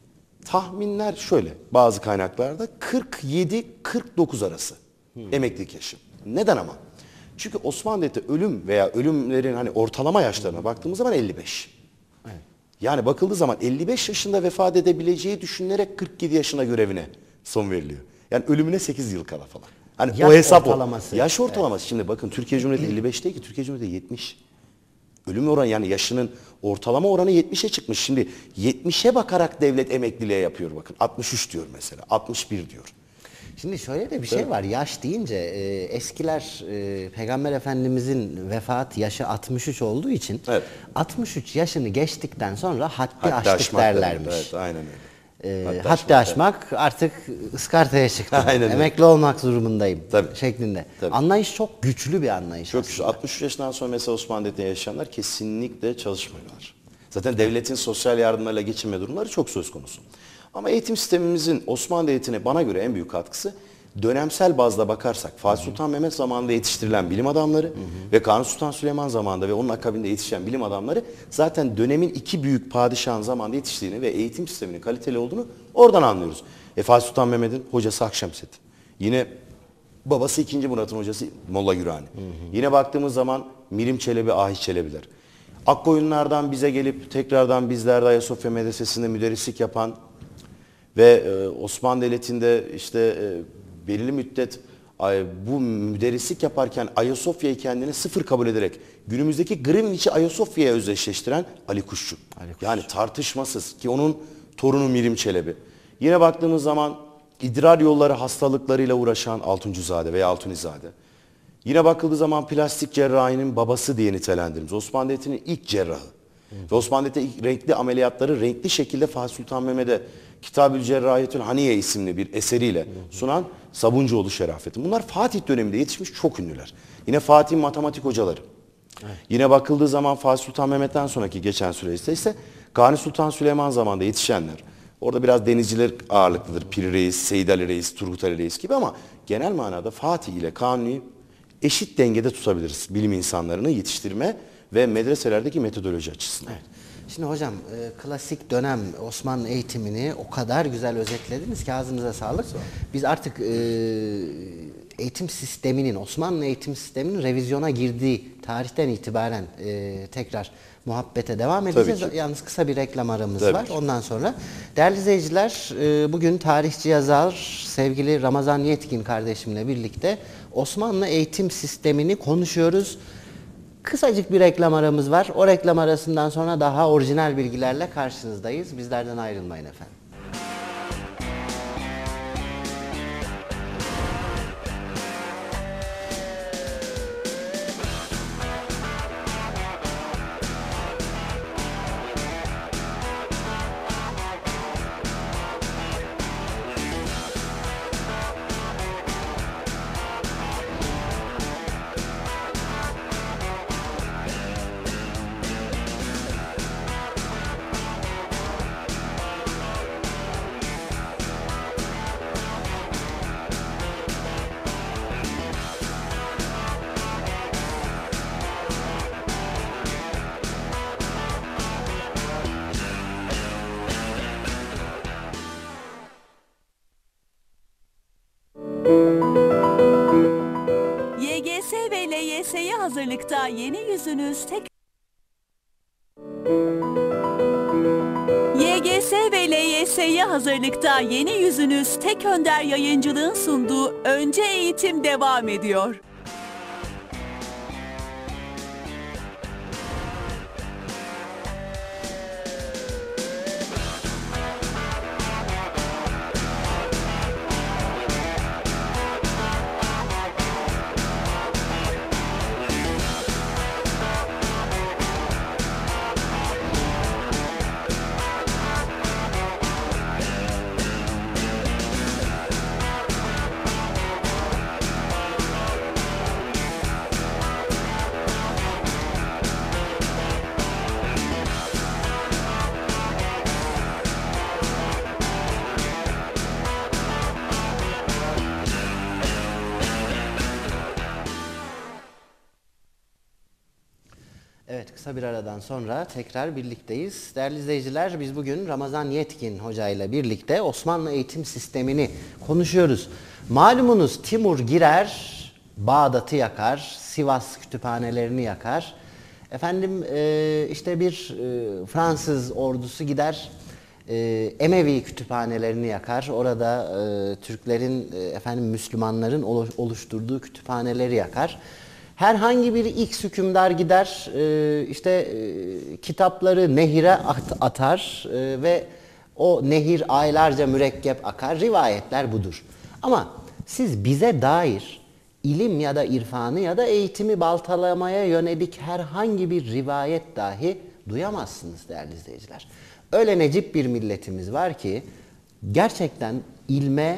Tahminler şöyle bazı kaynaklarda kırk yedi kırk dokuz arası hmm. emeklilik yaşı. Neden ama? Çünkü Osmanlı Devleti ölüm veya ölümlerin hani ortalama yaşlarına hmm. baktığımız zaman elli beş. Evet. Yani bakıldığı zaman elli beş yaşında vefat edebileceği düşünülerek kırk yedi yaşına görevine son veriliyor. Yani ölümüne sekiz yıl kala falan. Hani yaş o hesap ortalaması. O. Yaş ortalaması. Evet. Şimdi bakın Türkiye Cumhuriyeti elli beş değil ki, Türkiye Cumhuriyeti yetmiş. Ölüm oranı yani yaşının ortalama oranı yetmişe çıkmış. Şimdi yetmişe bakarak devlet emekliliğe yapıyor bakın. altmış üç diyor mesela. altmış bir diyor. Şimdi şöyle de bir şey var. Yaş deyince e, eskiler e, Peygamber Efendimizin vefat yaşı altmış üç olduğu için evet. altmış üç yaşını geçtikten sonra haddi, haddi aştık derlermiş. Evet, aynen öyle. E, haddi, haddi aşmak evet. Artık ıskartaya çıktı. Aynen emekli olmak durumundayım Tabii. şeklinde. Tabii. Anlayış çok güçlü bir anlayış. Çok güçlü. altmış üç yaşından sonra mesela Osmanlı Devleti'nde yaşayanlar kesinlikle çalışmıyorlar. Zaten devletin sosyal yardımlarla geçinme durumları çok söz konusu. Ama eğitim sistemimizin Osmanlı Devleti'ne bana göre en büyük katkısı dönemsel bazda bakarsak Fatih Sultan Mehmet zamanında yetiştirilen bilim adamları hı hı. ve Kanuni Sultan Süleyman zamanında ve onun akabinde yetişen bilim adamları zaten dönemin iki büyük padişahın zamanında yetiştiğini ve eğitim sisteminin kaliteli olduğunu oradan anlıyoruz. E, Fatih Sultan Mehmet'in hocası Akşemseddin. Yine babası ikinci Murat'ın hocası Molla Gürani. Hı hı. Yine baktığımız zaman Mirim Çelebi, Ahiç Çelebiler. Akkoyunlardan bize gelip tekrardan bizlerde Ayasofya Medresesi'nde müderrislik yapan ve e, Osmanlı Devleti'nde işte e, belirli müddet ay, bu müderrislik yaparken Ayasofya'yı kendine sıfır kabul ederek günümüzdeki Greenwich'i Ayasofya'ya özdeşleştiren Ali Kuşçu. Ali Kuşçu. Yani tartışmasız ki onun torunu Mirim Çelebi. Yine baktığımız zaman idrar yolları hastalıklarıyla uğraşan Altuncuzade veya Altunizade. Yine bakıldığı zaman plastik cerrahinin babası diye nitelendirdiğimiz Osmanlı Devleti'nin ilk cerrahı. Hı. Ve Osmanlı Devleti'nin ilk renkli ameliyatları renkli şekilde Fatih Sultan Mehmet'e Kitab-ül Cerrahiyetül Haniye isimli bir eseriyle sunan Sabuncuoğlu Şerafettin. Bunlar Fatih döneminde yetişmiş çok ünlüler. Yine Fatih'in matematik hocaları. Evet. Yine bakıldığı zaman Fatih Sultan Mehmet'ten sonraki geçen süreçte ise Kanuni Sultan Süleyman zamanında yetişenler. Orada biraz denizciler ağırlıklıdır. Piri Reis, Seyyid Ali Reis, Turgut Ali Reis gibi ama genel manada Fatih ile Kanuni'yi eşit dengede tutabiliriz. Bilim insanlarını yetiştirme ve medreselerdeki metodoloji açısından. Evet. Şimdi hocam e, klasik dönem Osmanlı eğitimini o kadar güzel özetlediniz ki ağzınıza sağlık. Biz artık e, eğitim sisteminin, Osmanlı eğitim sisteminin revizyona girdiği tarihten itibaren e, tekrar muhabbete devam edeceğiz. Yalnız kısa bir reklam aramız Tabii var. ki. Ondan sonra değerli izleyiciler, e, bugün tarihçi yazar sevgili Ramazan Yetkin kardeşimle birlikte Osmanlı eğitim sistemini konuşuyoruz. Kısacık bir reklam aramız var. O reklam arasından sonra daha orijinal bilgilerle karşınızdayız. Bizlerden ayrılmayın efendim. Y G S ve L Y S'ye hazırlıkta yeni yüzünüz tek Y G S ve L Y S'ye hazırlıkta yeni yüzünüz Tek Önder Yayıncılığın sunduğu Önce Eğitim devam ediyor. Evet, kısa bir aradan sonra tekrar birlikteyiz. Değerli izleyiciler, biz bugün Ramazan Yetkin Hoca ile birlikte Osmanlı eğitim sistemini konuşuyoruz. Malumunuz Timur girer, Bağdat'ı yakar, Sivas kütüphanelerini yakar. Efendim e, işte bir e, Fransız ordusu gider, e, Emevi kütüphanelerini yakar. Orada e, Türklerin, e, efendim Müslümanların oluşturduğu kütüphaneleri yakar. Herhangi bir X hükümdar gider, e, işte e, kitapları nehire at, atar e, ve o nehir aylarca mürekkep akar. Rivayetler budur. Ama siz bize dair ilim ya da irfanı ya da eğitimi baltalamaya yönelik herhangi bir rivayet dahi duyamazsınız değerli izleyiciler. Öyle necip bir milletimiz var ki gerçekten ilme,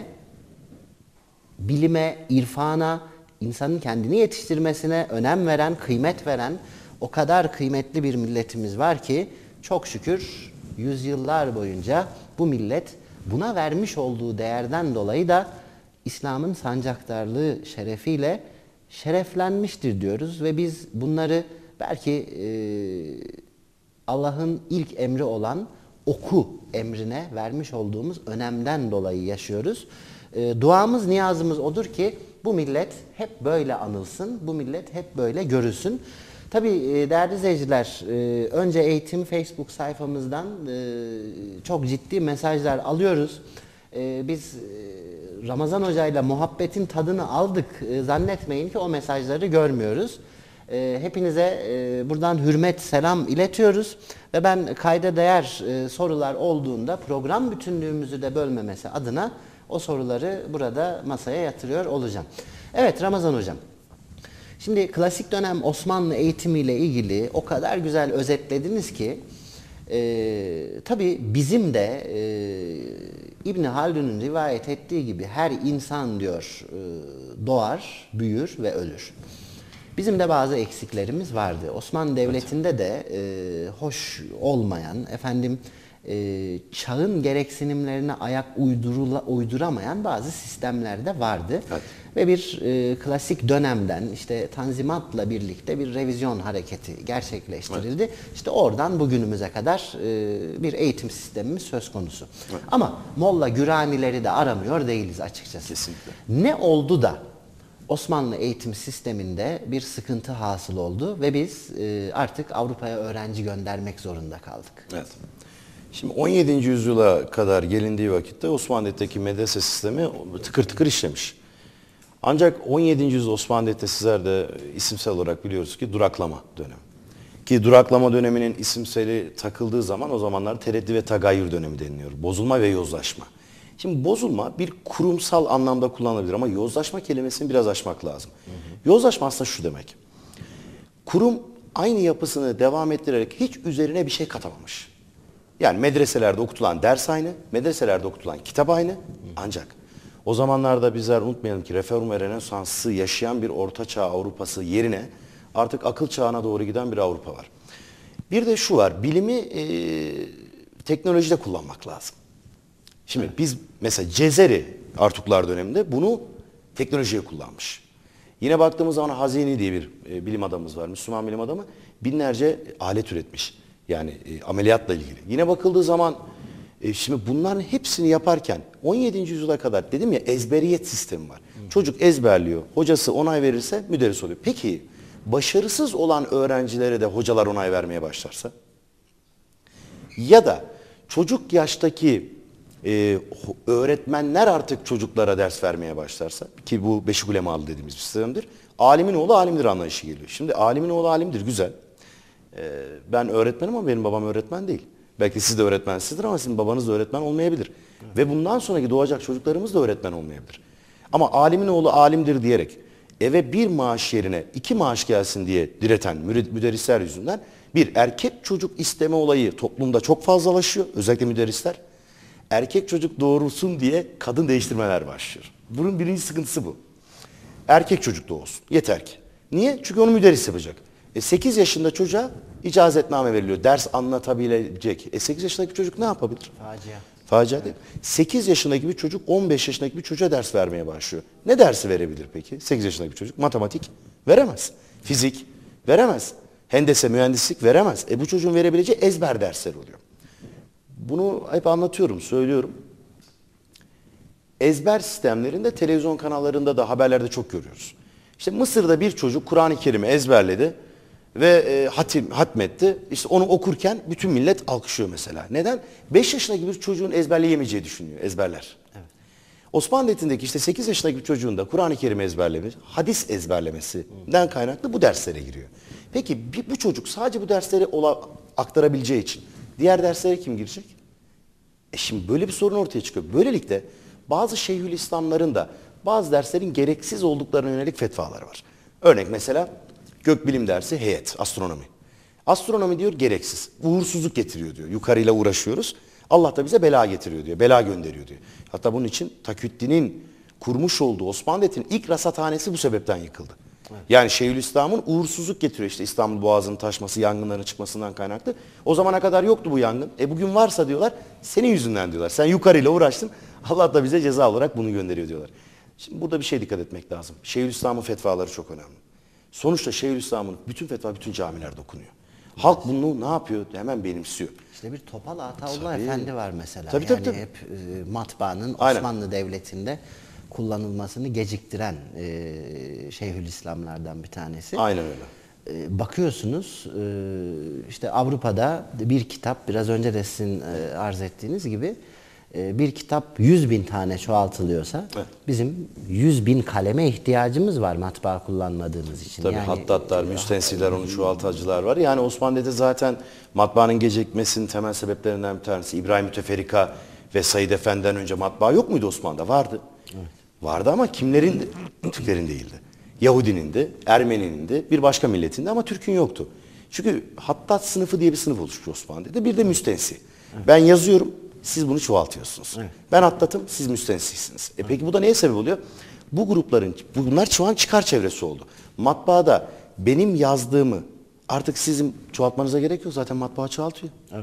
bilime, irfana, insanın kendini yetiştirmesine önem veren, kıymet veren o kadar kıymetli bir milletimiz var ki çok şükür yüzyıllar boyunca bu millet buna vermiş olduğu değerden dolayı da İslam'ın sancaktarlığı şerefiyle şereflenmiştir diyoruz ve biz bunları belki e, Allah'ın ilk emri olan oku emrine vermiş olduğumuz önemden dolayı yaşıyoruz. E, duamız, niyazımız odur ki bu millet hep böyle anılsın, bu millet hep böyle görülsün. Tabii e, değerli izleyiciler, e, önce eğitim Facebook sayfamızdan e, çok ciddi mesajlar alıyoruz. E, biz e, Ramazan Hoca ile muhabbetin tadını aldık. E, zannetmeyin ki o mesajları görmüyoruz. E, hepinize e, buradan hürmet, selam iletiyoruz. Ve ben kayda değer e, sorular olduğunda program bütünlüğümüzü de bölmemesi adına o soruları burada masaya yatırıyor olacağım. Evet Ramazan Hocam. Şimdi klasik dönem Osmanlı eğitimiyle ilgili o kadar güzel özetlediniz ki e, tabii bizim de e, İbn Haldun'un rivayet ettiği gibi her insan diyor e, doğar, büyür ve ölür. Bizim de bazı eksiklerimiz vardı. Osmanlı Devleti'nde de e, hoş olmayan, efendim e, çağın gereksinimlerine ayak uydurula, uyduramayan bazı sistemler de vardı. Evet. Ve bir e, klasik dönemden işte Tanzimat'la birlikte bir revizyon hareketi gerçekleştirildi. Evet. İşte oradan bugünümüze kadar e, bir eğitim sistemimiz söz konusu. Evet. Ama Molla Güranileri de aramıyor değiliz açıkçası. Kesinlikle. Ne oldu da Osmanlı eğitim sisteminde bir sıkıntı hasıl oldu ve biz e, artık Avrupa'ya öğrenci göndermek zorunda kaldık? Evet. Şimdi on yedinci yüzyıla kadar gelindiği vakitte Osmanlı'daki medrese sistemi tıkır tıkır işlemiş. Ancak on yedinci yüzyıl Osmanlı'da sizler de isimsel olarak biliyoruz ki duraklama dönemi. Ki duraklama döneminin isimseli takıldığı zaman o zamanlar tereddi ve tagayyür dönemi deniliyor. Bozulma ve yozlaşma. Şimdi bozulma bir kurumsal anlamda kullanılabilir ama yozlaşma kelimesini biraz aşmak lazım. Hı hı. Yozlaşma aslında şu demek. Kurum aynı yapısını devam ettirerek hiç üzerine bir şey katamamış. Yani medreselerde okutulan ders aynı, medreselerde okutulan kitap aynı. Ancak o zamanlarda bizler unutmayalım ki reform ve Rönesans'ı yaşayan bir Orta Çağ Avrupa'sı yerine artık akıl çağına doğru giden bir Avrupa var. Bir de şu var, bilimi e, teknolojide kullanmak lazım. Şimdi evet. Biz mesela Cezeri Artuklar döneminde bunu teknolojiye kullanmış. Yine baktığımız zaman Hazini diye bir e, bilim adamımız var, Müslüman bilim adamı. Binlerce alet üretmiş. Yani e, ameliyatla ilgili. Yine bakıldığı zaman e, şimdi bunların hepsini yaparken on yedinci yüzyıla kadar dedim ya ezberiyet sistemi var. Hı. Çocuk ezberliyor. Hocası onay verirse müderris oluyor. Peki başarısız olan öğrencilere de hocalar onay vermeye başlarsa? Ya da çocuk yaştaki e, öğretmenler artık çocuklara ders vermeye başlarsa, ki bu beşik ulemalı dediğimiz bir sistemdir. Alimin oğlu alimdir anlayışı geliyor. Şimdi alimin oğlu alimdir, güzel. E, ben öğretmenim ama benim babam öğretmen değil. Belki siz de öğretmensizdir ama sizin babanız da öğretmen olmayabilir. Evet. Ve bundan sonraki doğacak çocuklarımız da öğretmen olmayabilir. Ama alimin oğlu alimdir diyerek eve bir maaş yerine iki maaş gelsin diye direten müderrisler yüzünden bir erkek çocuk isteme olayı toplumda çok fazlalaşıyor. Özellikle müderrisler. Erkek çocuk doğurulsun diye kadın değiştirmeler başlıyor. Bunun birinci sıkıntısı bu. Erkek çocuk doğursun. Yeter ki. Niye? Çünkü onu müderris yapacak. E sekiz yaşında çocuğa icazetname veriliyor. Ders anlatabilecek. E sekiz yaşındaki çocuk ne yapabilir? Facia. Facia evet. Değil mi? sekiz yaşındaki bir çocuk on beş yaşındaki bir çocuğa ders vermeye başlıyor. Ne dersi verebilir peki? sekiz yaşındaki bir çocuk matematik veremez. Fizik veremez. Hendese, mühendislik veremez. E bu çocuğun verebileceği ezber dersler oluyor. Bunu hep anlatıyorum, söylüyorum. Ezber sistemlerinde televizyon kanallarında da haberlerde çok görüyoruz. İşte Mısır'da bir çocuk Kur'an-ı Kerim'i ezberledi ve e, hatim, hatmetti. İşte onu okurken bütün millet alkışlıyor mesela. Neden? beş yaşındaki bir çocuğun ezberleyemeyeceği düşünüyor, ezberler. Evet. Osmanlı Devleti'ndeki işte sekiz yaşındaki bir çocuğun da Kur'an-ı Kerim'i ezberlemesi, hadis ezberlemesinden kaynaklı bu derslere giriyor. Peki bir, bu çocuk sadece bu dersleri ola, aktarabileceği için diğer derslere kim girecek? E şimdi böyle bir sorun ortaya çıkıyor. Böylelikle bazı Şeyhülislamların da bazı derslerin gereksiz olduklarına yönelik fetvaları var. Örnek mesela gökbilim dersi heyet, astronomi. Astronomi diyor gereksiz. Uğursuzluk getiriyor diyor. Yukarıyla uğraşıyoruz. Allah da bize bela getiriyor diyor. Bela gönderiyor diyor. Hatta bunun için Taküddin'in kurmuş olduğu Osmanlı Devleti'nin ilk rasathanesi bu sebepten yıkıldı. Evet. Yani Şeyhülislam'ın uğursuzluk getiriyor işte İstanbul Boğazı'nın taşması, yangınların çıkmasından kaynaklı. O zamana kadar yoktu bu yangın. E bugün varsa diyorlar senin yüzünden diyorlar. Sen yukarıyla uğraştın. Allah da bize ceza olarak bunu gönderiyor diyorlar. Şimdi burada bir şey dikkat etmek lazım. Şeyhülislam'ın fetvaları çok önemli. Sonuçta Şeyhülislam'ın bütün fetva bütün camilerde okunuyor. Evet. Halk bunu ne yapıyor? Hemen benimsiyor. İşte bir Topal Ataullah Efendi var mesela. Tabii, yani tabii, tabii. hep e, matbaanın Aynen. Osmanlı Devleti'nde kullanılmasını geciktiren e, Şeyhülislamlardan bir tanesi. Aynen öyle. E, bakıyorsunuz e, işte Avrupa'da bir kitap biraz önce de sizin e, arz ettiğiniz gibi e, bir kitap yüz bin tane çoğaltılıyorsa evet. bizim yüz bin kaleme ihtiyacımız var matbaa kullanmadığımız için. Tabii yani, hattatlar, müstensiller, onu çoğaltacılar var. Yani Osmanlı'da zaten matbaanın gecikmesinin temel sebeplerinden bir tanesi İbrahim Müteferrika ve Said Efendi'den önce matbaa yok muydu Osmanlı'da? Vardı. Evet. Vardı ama kimlerin? Türklerin değildi. Yahudinin de, Ermeninin de, bir başka milletin de ama Türk'ün yoktu. Çünkü hattat sınıfı diye bir sınıf oluştu Osmanlı'da. Bir de müstensi. Evet. Ben yazıyorum, siz bunu çoğaltıyorsunuz. Evet. Ben hattatım, siz müstensisiniz. E peki bu da neye sebep oluyor? Bu grupların, bunlar şu an çıkar çevresi oldu. Matbaada benim yazdığımı artık sizin çoğaltmanıza gerek yok. Zaten matbaa çoğaltıyor. Evet.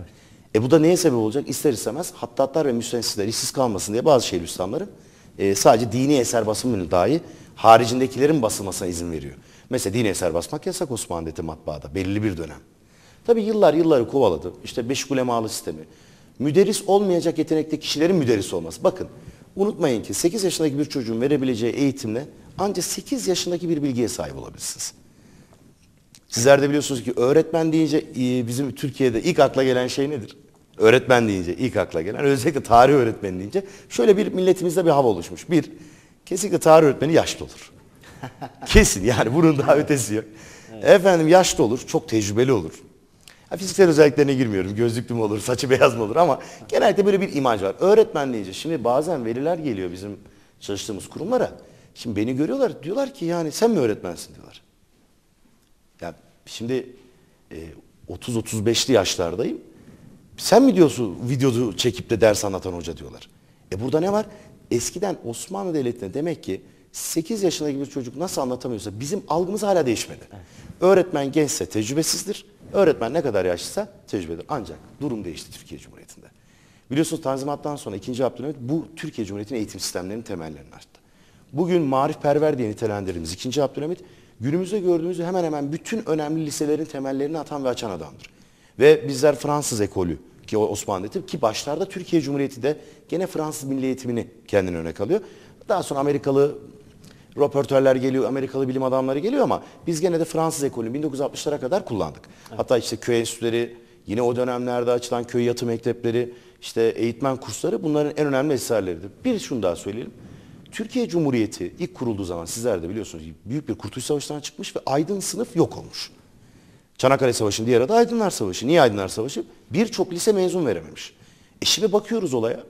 E bu da neye sebep olacak? İster istemez hattatlar ve müstehcensizler işsiz kalmasın diye bazı Şeyhülislamları e, sadece dini eser basımının dahi haricindekilerin basılmasına izin veriyor. Mesela dini eser basmak yasak Osmanlı Devleti matbaada belirli bir dönem. Tabii yıllar yılları kovaladı. İşte beş ulemalı sistemi. Müderris olmayacak yetenekte kişilerin müderris olması. Bakın unutmayın ki sekiz yaşındaki bir çocuğun verebileceği eğitimle ancak sekiz yaşındaki bir bilgiye sahip olabilirsiniz. Sizler de biliyorsunuz ki öğretmen deyince e, bizim Türkiye'de ilk akla gelen şey nedir? Öğretmen deyince ilk akla gelen, özellikle tarih öğretmeni deyince şöyle bir milletimizde bir hava oluşmuş. Bir, kesinlikle tarih öğretmeni yaşlı olur. Kesin yani bunun daha ötesi yok. Evet. Efendim yaşlı olur, çok tecrübeli olur. Ha, fiziksel özelliklerine girmiyorum. Gözlüklü mü olur, saçı beyaz mı olur ama genellikle böyle bir imaj var. Öğretmen deyince şimdi bazen veliler geliyor bizim çalıştığımız kurumlara. Şimdi beni görüyorlar, diyorlar ki yani sen mi öğretmensin diyorlar. Ya şimdi e, otuz otuz beşli yaşlardayım. Sen mi diyorsun videoyu çekip de ders anlatan hoca diyorlar. E burada ne var? Eskiden Osmanlı Devleti'ne demek ki sekiz yaşındaki bir çocuk nasıl anlatamıyorsa bizim algımız hala değişmedi. Evet. Öğretmen gençse tecrübesizdir. Öğretmen ne kadar yaşlıysa tecrübelidir. Ancak durum değişti Türkiye Cumhuriyeti'nde. Biliyorsunuz Tanzimat'tan sonra ikinci. Abdülhamit bu Türkiye Cumhuriyeti'nin eğitim sistemlerinin temellerini attı. Bugün marifperver diye nitelendirdiğimiz ikinci. Abdülhamit günümüzde gördüğümüz hemen hemen bütün önemli liselerin temellerini atan ve açan adamdır. Ve bizler Fransız ekolü ki Osmanlı Devleti ki başlarda Türkiye Cumhuriyeti de gene Fransız milli eğitimini kendine örnek alıyor. Daha sonra Amerikalı röportörler geliyor, Amerikalı bilim adamları geliyor ama biz gene de Fransız ekolünü bin dokuz yüz altmışlara kadar kullandık. Evet. Hatta işte köy enstitüleri, yine o dönemlerde açılan köy yatı mektepleri, işte eğitmen kursları bunların en önemli eserleridir. Bir şunu daha söyleyelim. Türkiye Cumhuriyeti ilk kurulduğu zaman sizler de biliyorsunuz büyük bir Kurtuluş Savaşı'ndan çıkmış ve aydın sınıf yok olmuş. Çanakkale Savaşı'nın diğer adı Aydınlar Savaşı. Niye Aydınlar Savaşı? Birçok lise mezun verememiş. E şimdi bakıyoruz olaya.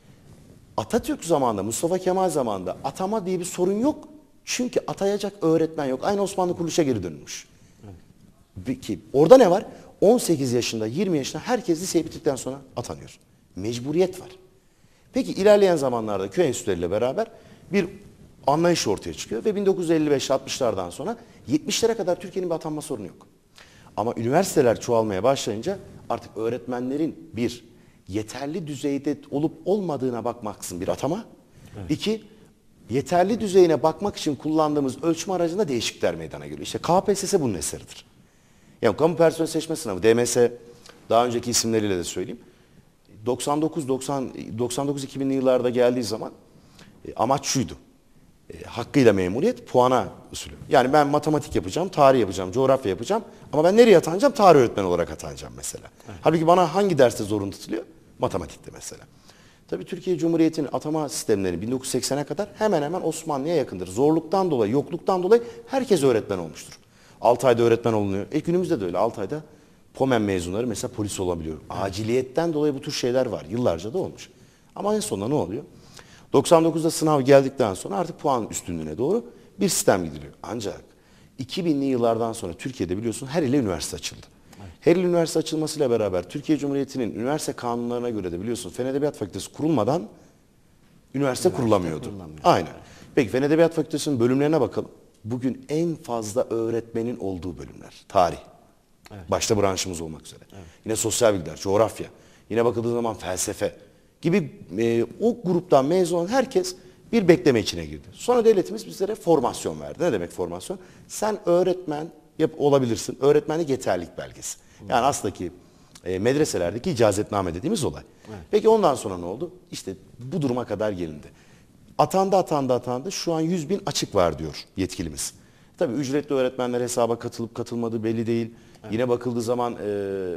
Atatürk zamanında, Mustafa Kemal zamanında atama diye bir sorun yok. Çünkü atayacak öğretmen yok. Aynı Osmanlı kuruluşa geri dönülmüş. Evet. Peki orada ne var? on sekiz yaşında, yirmi yaşında herkes liseyi bitirdikten sonra atanıyor. Mecburiyet var. Peki ilerleyen zamanlarda köy enstitüleriyle beraber bir anlayış ortaya çıkıyor ve bin dokuz yüz elli beş altmışlardan sonra yetmişlere kadar Türkiye'nin bir atanma sorunu yok. Ama üniversiteler çoğalmaya başlayınca artık öğretmenlerin bir yeterli düzeyde olup olmadığına bakmaksızın bir atama. Evet. İki, yeterli düzeyine bakmak için kullandığımız ölçme aracında değişiklikler meydana geliyor. İşte K P S S bunun eseridir. Yani kamu personel seçme sınavı, D M S daha önceki isimleriyle de söyleyeyim. doksan dokuz doksan doksan dokuz iki binli yıllarda geldiği zaman e, amaç şuydu. E, hakkıyla memuriyet, puana usulü. Yani ben matematik yapacağım, tarih yapacağım, coğrafya yapacağım ama ben nereye atanacağım? Tarih öğretmeni olarak atanacağım mesela. Evet. Halbuki bana hangi derste zorunlu tutuluyor? Matematikte mesela. Tabii Türkiye Cumhuriyeti'nin atama sistemleri bin dokuz yüz seksene kadar hemen hemen Osmanlı'ya yakındır. Zorluktan dolayı, yokluktan dolayı herkes öğretmen olmuştur. altı ayda öğretmen olunuyor. E günümüzde de öyle. altı ayda POMEN mezunları mesela polis olabiliyor. Aciliyetten dolayı bu tür şeyler var. Yıllarca da olmuş. Ama en sonunda ne oluyor? doksan dokuzda sınav geldikten sonra artık puan üstünlüğüne doğru bir sistem gidiliyor. Ancak iki binli yıllardan sonra Türkiye'de biliyorsun her ile üniversite açıldı. Evet. Her il üniversite açılmasıyla beraber Türkiye Cumhuriyeti'nin üniversite kanunlarına göre de biliyorsun Fen Edebiyat Fakültesi kurulmadan üniversite, üniversite kurulamıyordu. Aynen. Peki Fen Edebiyat Fakültesi'nin bölümlerine bakalım. Bugün en fazla öğretmenin olduğu bölümler. Tarih. Evet. Başta branşımız olmak üzere. Evet. Yine sosyal bilgiler, coğrafya. Yine bakıldığı zaman felsefe gibi e, o gruptan mezun olan herkes bir bekleme içine girdi. Sonra devletimiz bizlere formasyon verdi. Ne demek formasyon? Sen öğretmen yap, olabilirsin. Öğretmenlik yeterlilik belgesi. Yani aslında ki e, medreselerdeki icazetname dediğimiz olay. Evet. Peki ondan sonra ne oldu? İşte bu duruma kadar gelindi. Atandı atandı atandı. Şu an yüz bin açık var diyor yetkilimiz. Tabii ücretli öğretmenler hesaba katılıp katılmadığı belli değil. Evet. Yine bakıldığı zaman e,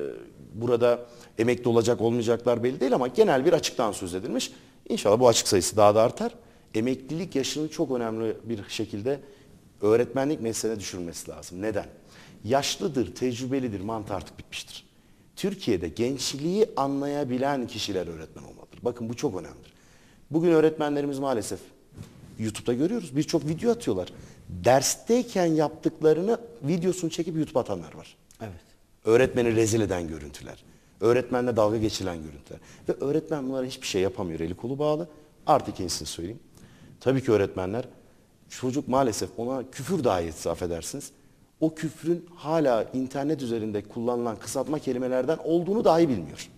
burada emekli olacak olmayacaklar belli değil ama genel bir açıktan söz edilmiş. İnşallah bu açık sayısı daha da artar. Emeklilik yaşının çok önemli bir şekilde öğretmenlik mesleğine düşürülmesi lazım. Neden? Yaşlıdır, tecrübelidir mantığı artık bitmiştir. Türkiye'de gençliği anlayabilen kişiler öğretmen olmalıdır. Bakın bu çok önemlidir. Bugün öğretmenlerimiz maalesef YouTube'da görüyoruz. Birçok video atıyorlar. Dersteyken yaptıklarını videosunu çekip YouTube'a atanlar var. Evet. Öğretmeni rezil eden görüntüler. Öğretmenle dalga geçilen görüntüler. Ve öğretmen bunlara hiçbir şey yapamıyor. Eli kolu bağlı. Artık iyisini söyleyeyim. Tabii ki öğretmenler çocuk maalesef ona küfür dahi etse affedersiniz. O küfrün hala internet üzerinde kullanılan kısaltma kelimelerden olduğunu dahi bilmiyor.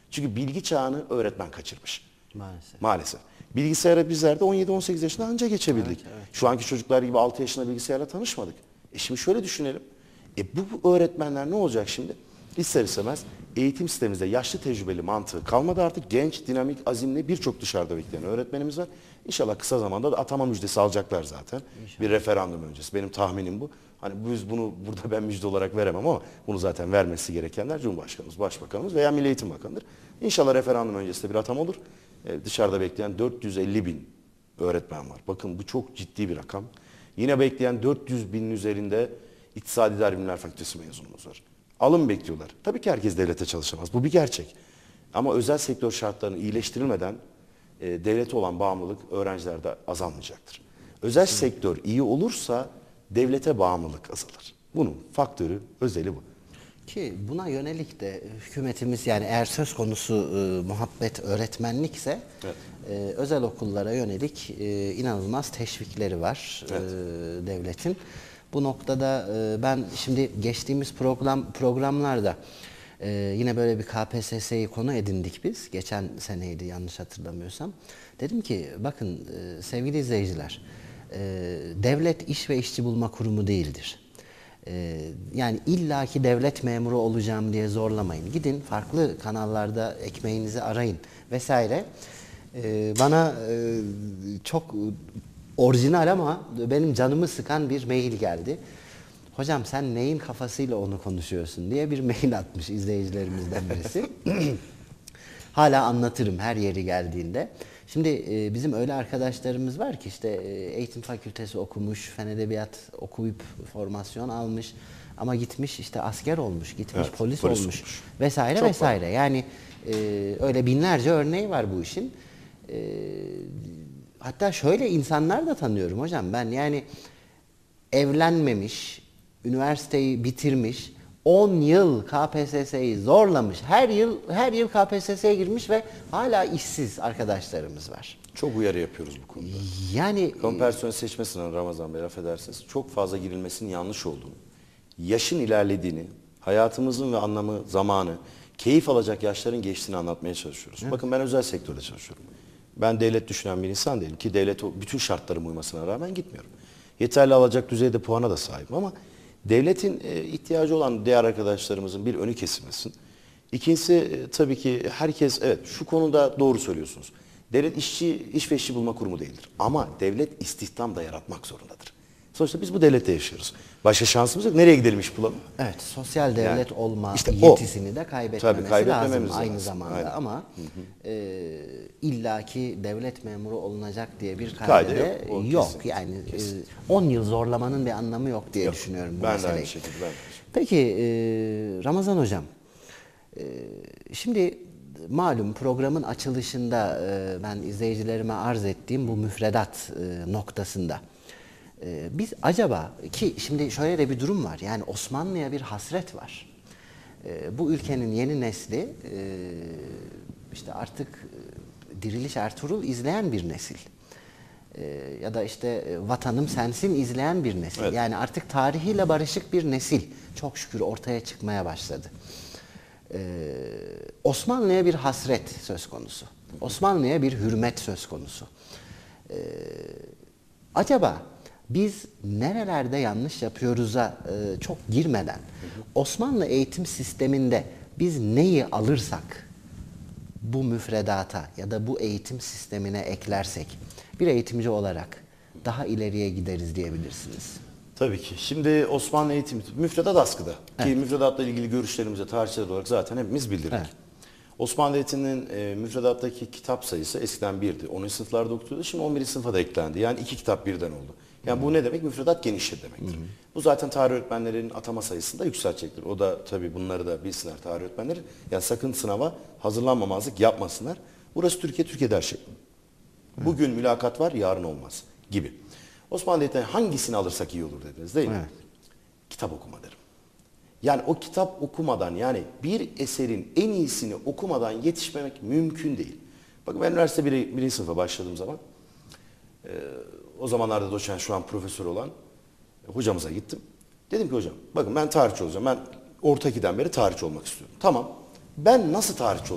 Çünkü bilgi çağını öğretmen kaçırmış. Maalesef. Maalesef. Bilgisayara bizler de on yedi on sekiz yaşında anca geçebildik. Evet, evet. Şu anki çocuklar gibi altı yaşında bilgisayarla tanışmadık. E şimdi şöyle düşünelim. E bu öğretmenler ne olacak şimdi? İster istemez eğitim sistemimizde yaşlı tecrübeli mantığı kalmadı artık. Genç, dinamik, azimli birçok dışarıda bekleyen öğretmenimiz var. İnşallah kısa zamanda da atama müjdesi alacaklar zaten. İnşallah. Bir referandum öncesi. Benim tahminim bu. Hani biz bunu burada ben müjde olarak veremem ama bunu zaten vermesi gerekenler Cumhurbaşkanımız, Başbakanımız veya Milli Eğitim Bakanı'dır. İnşallah referandum öncesinde bir atama olur. Ee, dışarıda bekleyen dört yüz elli bin öğretmen var. Bakın bu çok ciddi bir rakam. Yine bekleyen dört yüz binin üzerinde İktisadi İdari Bilimler Fakültesi mezunumuz var. Alım bekliyorlar. Tabii ki herkes devlete çalışamaz. Bu bir gerçek. Ama özel sektör şartlarını iyileştirilmeden e, devlete olan bağımlılık öğrencilerde azalmayacaktır. Özel Kesinlikle. sektör iyi olursa devlete bağımlılık azalır. Bunun faktörü, özeli bu. Ki buna yönelik de hükümetimiz, yani eğer söz konusu e, muhabbet öğretmenlikse evet. e, özel okullara yönelik e, inanılmaz teşvikleri var evet. e, devletin. Bu noktada e, ben şimdi geçtiğimiz program programlarda e, yine böyle bir K P S S'yi konu edindik biz. Geçen seneydi yanlış hatırlamıyorsam. Dedim ki bakın e, sevgili izleyiciler, e, devlet iş ve işçi bulma kurumu değildir. E, yani illaki devlet memuru olacağım diye zorlamayın. Gidin farklı kanallarda ekmeğinizi arayın vesaire. E, bana e, çok orijinal ama benim canımı sıkan bir mail geldi. Hocam sen neyin kafasıyla onu konuşuyorsun diye bir mail atmış izleyicilerimizden birisi. Hala anlatırım her yeri geldiğinde. Şimdi e, bizim öyle arkadaşlarımız var ki işte e, eğitim fakültesi okumuş, fen edebiyat okuyup formasyon almış ama gitmiş işte asker olmuş, gitmiş evet, polis, polis olmuş, olmuş vesaire Çok vesaire. Var. Yani e, öyle binlerce örneği var bu işin. E, hatta şöyle insanlar da tanıyorum hocam ben, yani evlenmemiş, üniversiteyi bitirmiş, on yıl K P S S'yi zorlamış. Her yıl her yıl K P S S'ye girmiş ve hala işsiz arkadaşlarımız var. Çok uyarı yapıyoruz bu konuda. Yani kamu personel seçme sınavı Ramazan Bey affedersiniz çok fazla girilmesinin yanlış olduğunu, yaşın ilerlediğini, hayatımızın ve anlamı, zamanı, keyif alacak yaşların geçtiğini anlatmaya çalışıyoruz. Evet. Bakın ben özel sektörde çalışıyorum. Ben devlet düşünen bir insan değilim ki devlet bütün şartlarım uymasına rağmen gitmiyorum. Yeterli alacak düzeyde puana da sahibim ama devletin e, ihtiyacı olan diğer arkadaşlarımızın bir önü kesilmesin. İkincisi e, tabii ki herkes evet şu konuda doğru söylüyorsunuz. Devlet işçi, iş ve işçi bulma kurumu değildir. Ama devlet istihdam da yaratmak zorundadır. Sonuçta biz bu devlette yaşıyoruz. Başka şansımız yok. Nereye gidelim iş bulalım? Evet, sosyal devlet yani, olma işte yetisini o. de kaybetmemesi Tabii, lazım lazım aynı zamanda. Aynen. Ama hı hı. E, illaki devlet memuru olunacak diye bir kaide yok. yok. Kesin, yani kesin. E, on yıl zorlamanın bir anlamı yok diye yok. düşünüyorum bu ben meseleyi. De aynı şekilde, ben de aynı şekilde. Peki e, Ramazan hocam, e, şimdi malum programın açılışında e, ben izleyicilerime arz ettiğim bu müfredat e, noktasında e, biz acaba ki şimdi şöyle de bir durum var, yani Osmanlı'ya bir hasret var. E, bu ülkenin yeni nesli e, işte artık e, Diriliş Ertuğrul izleyen bir nesil. E, ya da işte e, Vatanım Sensin izleyen bir nesil. Evet. Yani artık tarihiyle barışık bir nesil çok şükür ortaya çıkmaya başladı. Ee, Osmanlı'ya bir hasret söz konusu. Osmanlı'ya bir hürmet söz konusu. Ee, acaba biz nerelerde yanlış yapıyoruz'a e, çok girmeden Osmanlı eğitim sisteminde biz neyi alırsak bu müfredata ya da bu eğitim sistemine eklersek bir eğitimci olarak daha ileriye gideriz diyebilirsiniz. Tabii ki. Şimdi Osmanlı eğitimi müfredat askıda. Evet. Ki müfredatla ilgili görüşlerimize tarihçiler olarak zaten hepimiz bildirdik. Evet. Osmanlı eğitiminin e, müfredattaki kitap sayısı eskiden birdi. onuncu sınıflarda okutuyordu. Şimdi on birinci sınıfa da eklendi. Yani iki kitap birden oldu. Yani Hı-hı. bu ne demek? Müfredat genişledi demektir. Hı-hı. Bu zaten tarih öğretmenlerinin atama sayısını da yükseltecektir. O da tabii bunları da bilsinler tarih öğretmenleri. Yani sakın sınava hazırlanmamazlık yapmasınlar. Burası Türkiye, Türkiye'de her şey. Bugün mülakat var, yarın olmaz gibi. Osmanlı eğitiminde hangisini alırsak iyi olur dediniz değil mi? Evet. Kitap okuma derim. Yani o kitap okumadan, yani bir eserin en iyisini okumadan yetişmemek mümkün değil. Bakın ben üniversite bir, birinci sınıfa başladığım zaman e, o zamanlarda doçent şu an profesör olan e, hocamıza gittim. Dedim ki hocam bakın ben tarihçi olacağım. Ben orta ikiden beri tarihçi olmak istiyorum. Tamam ben nasıl tarihçi olurum dedim.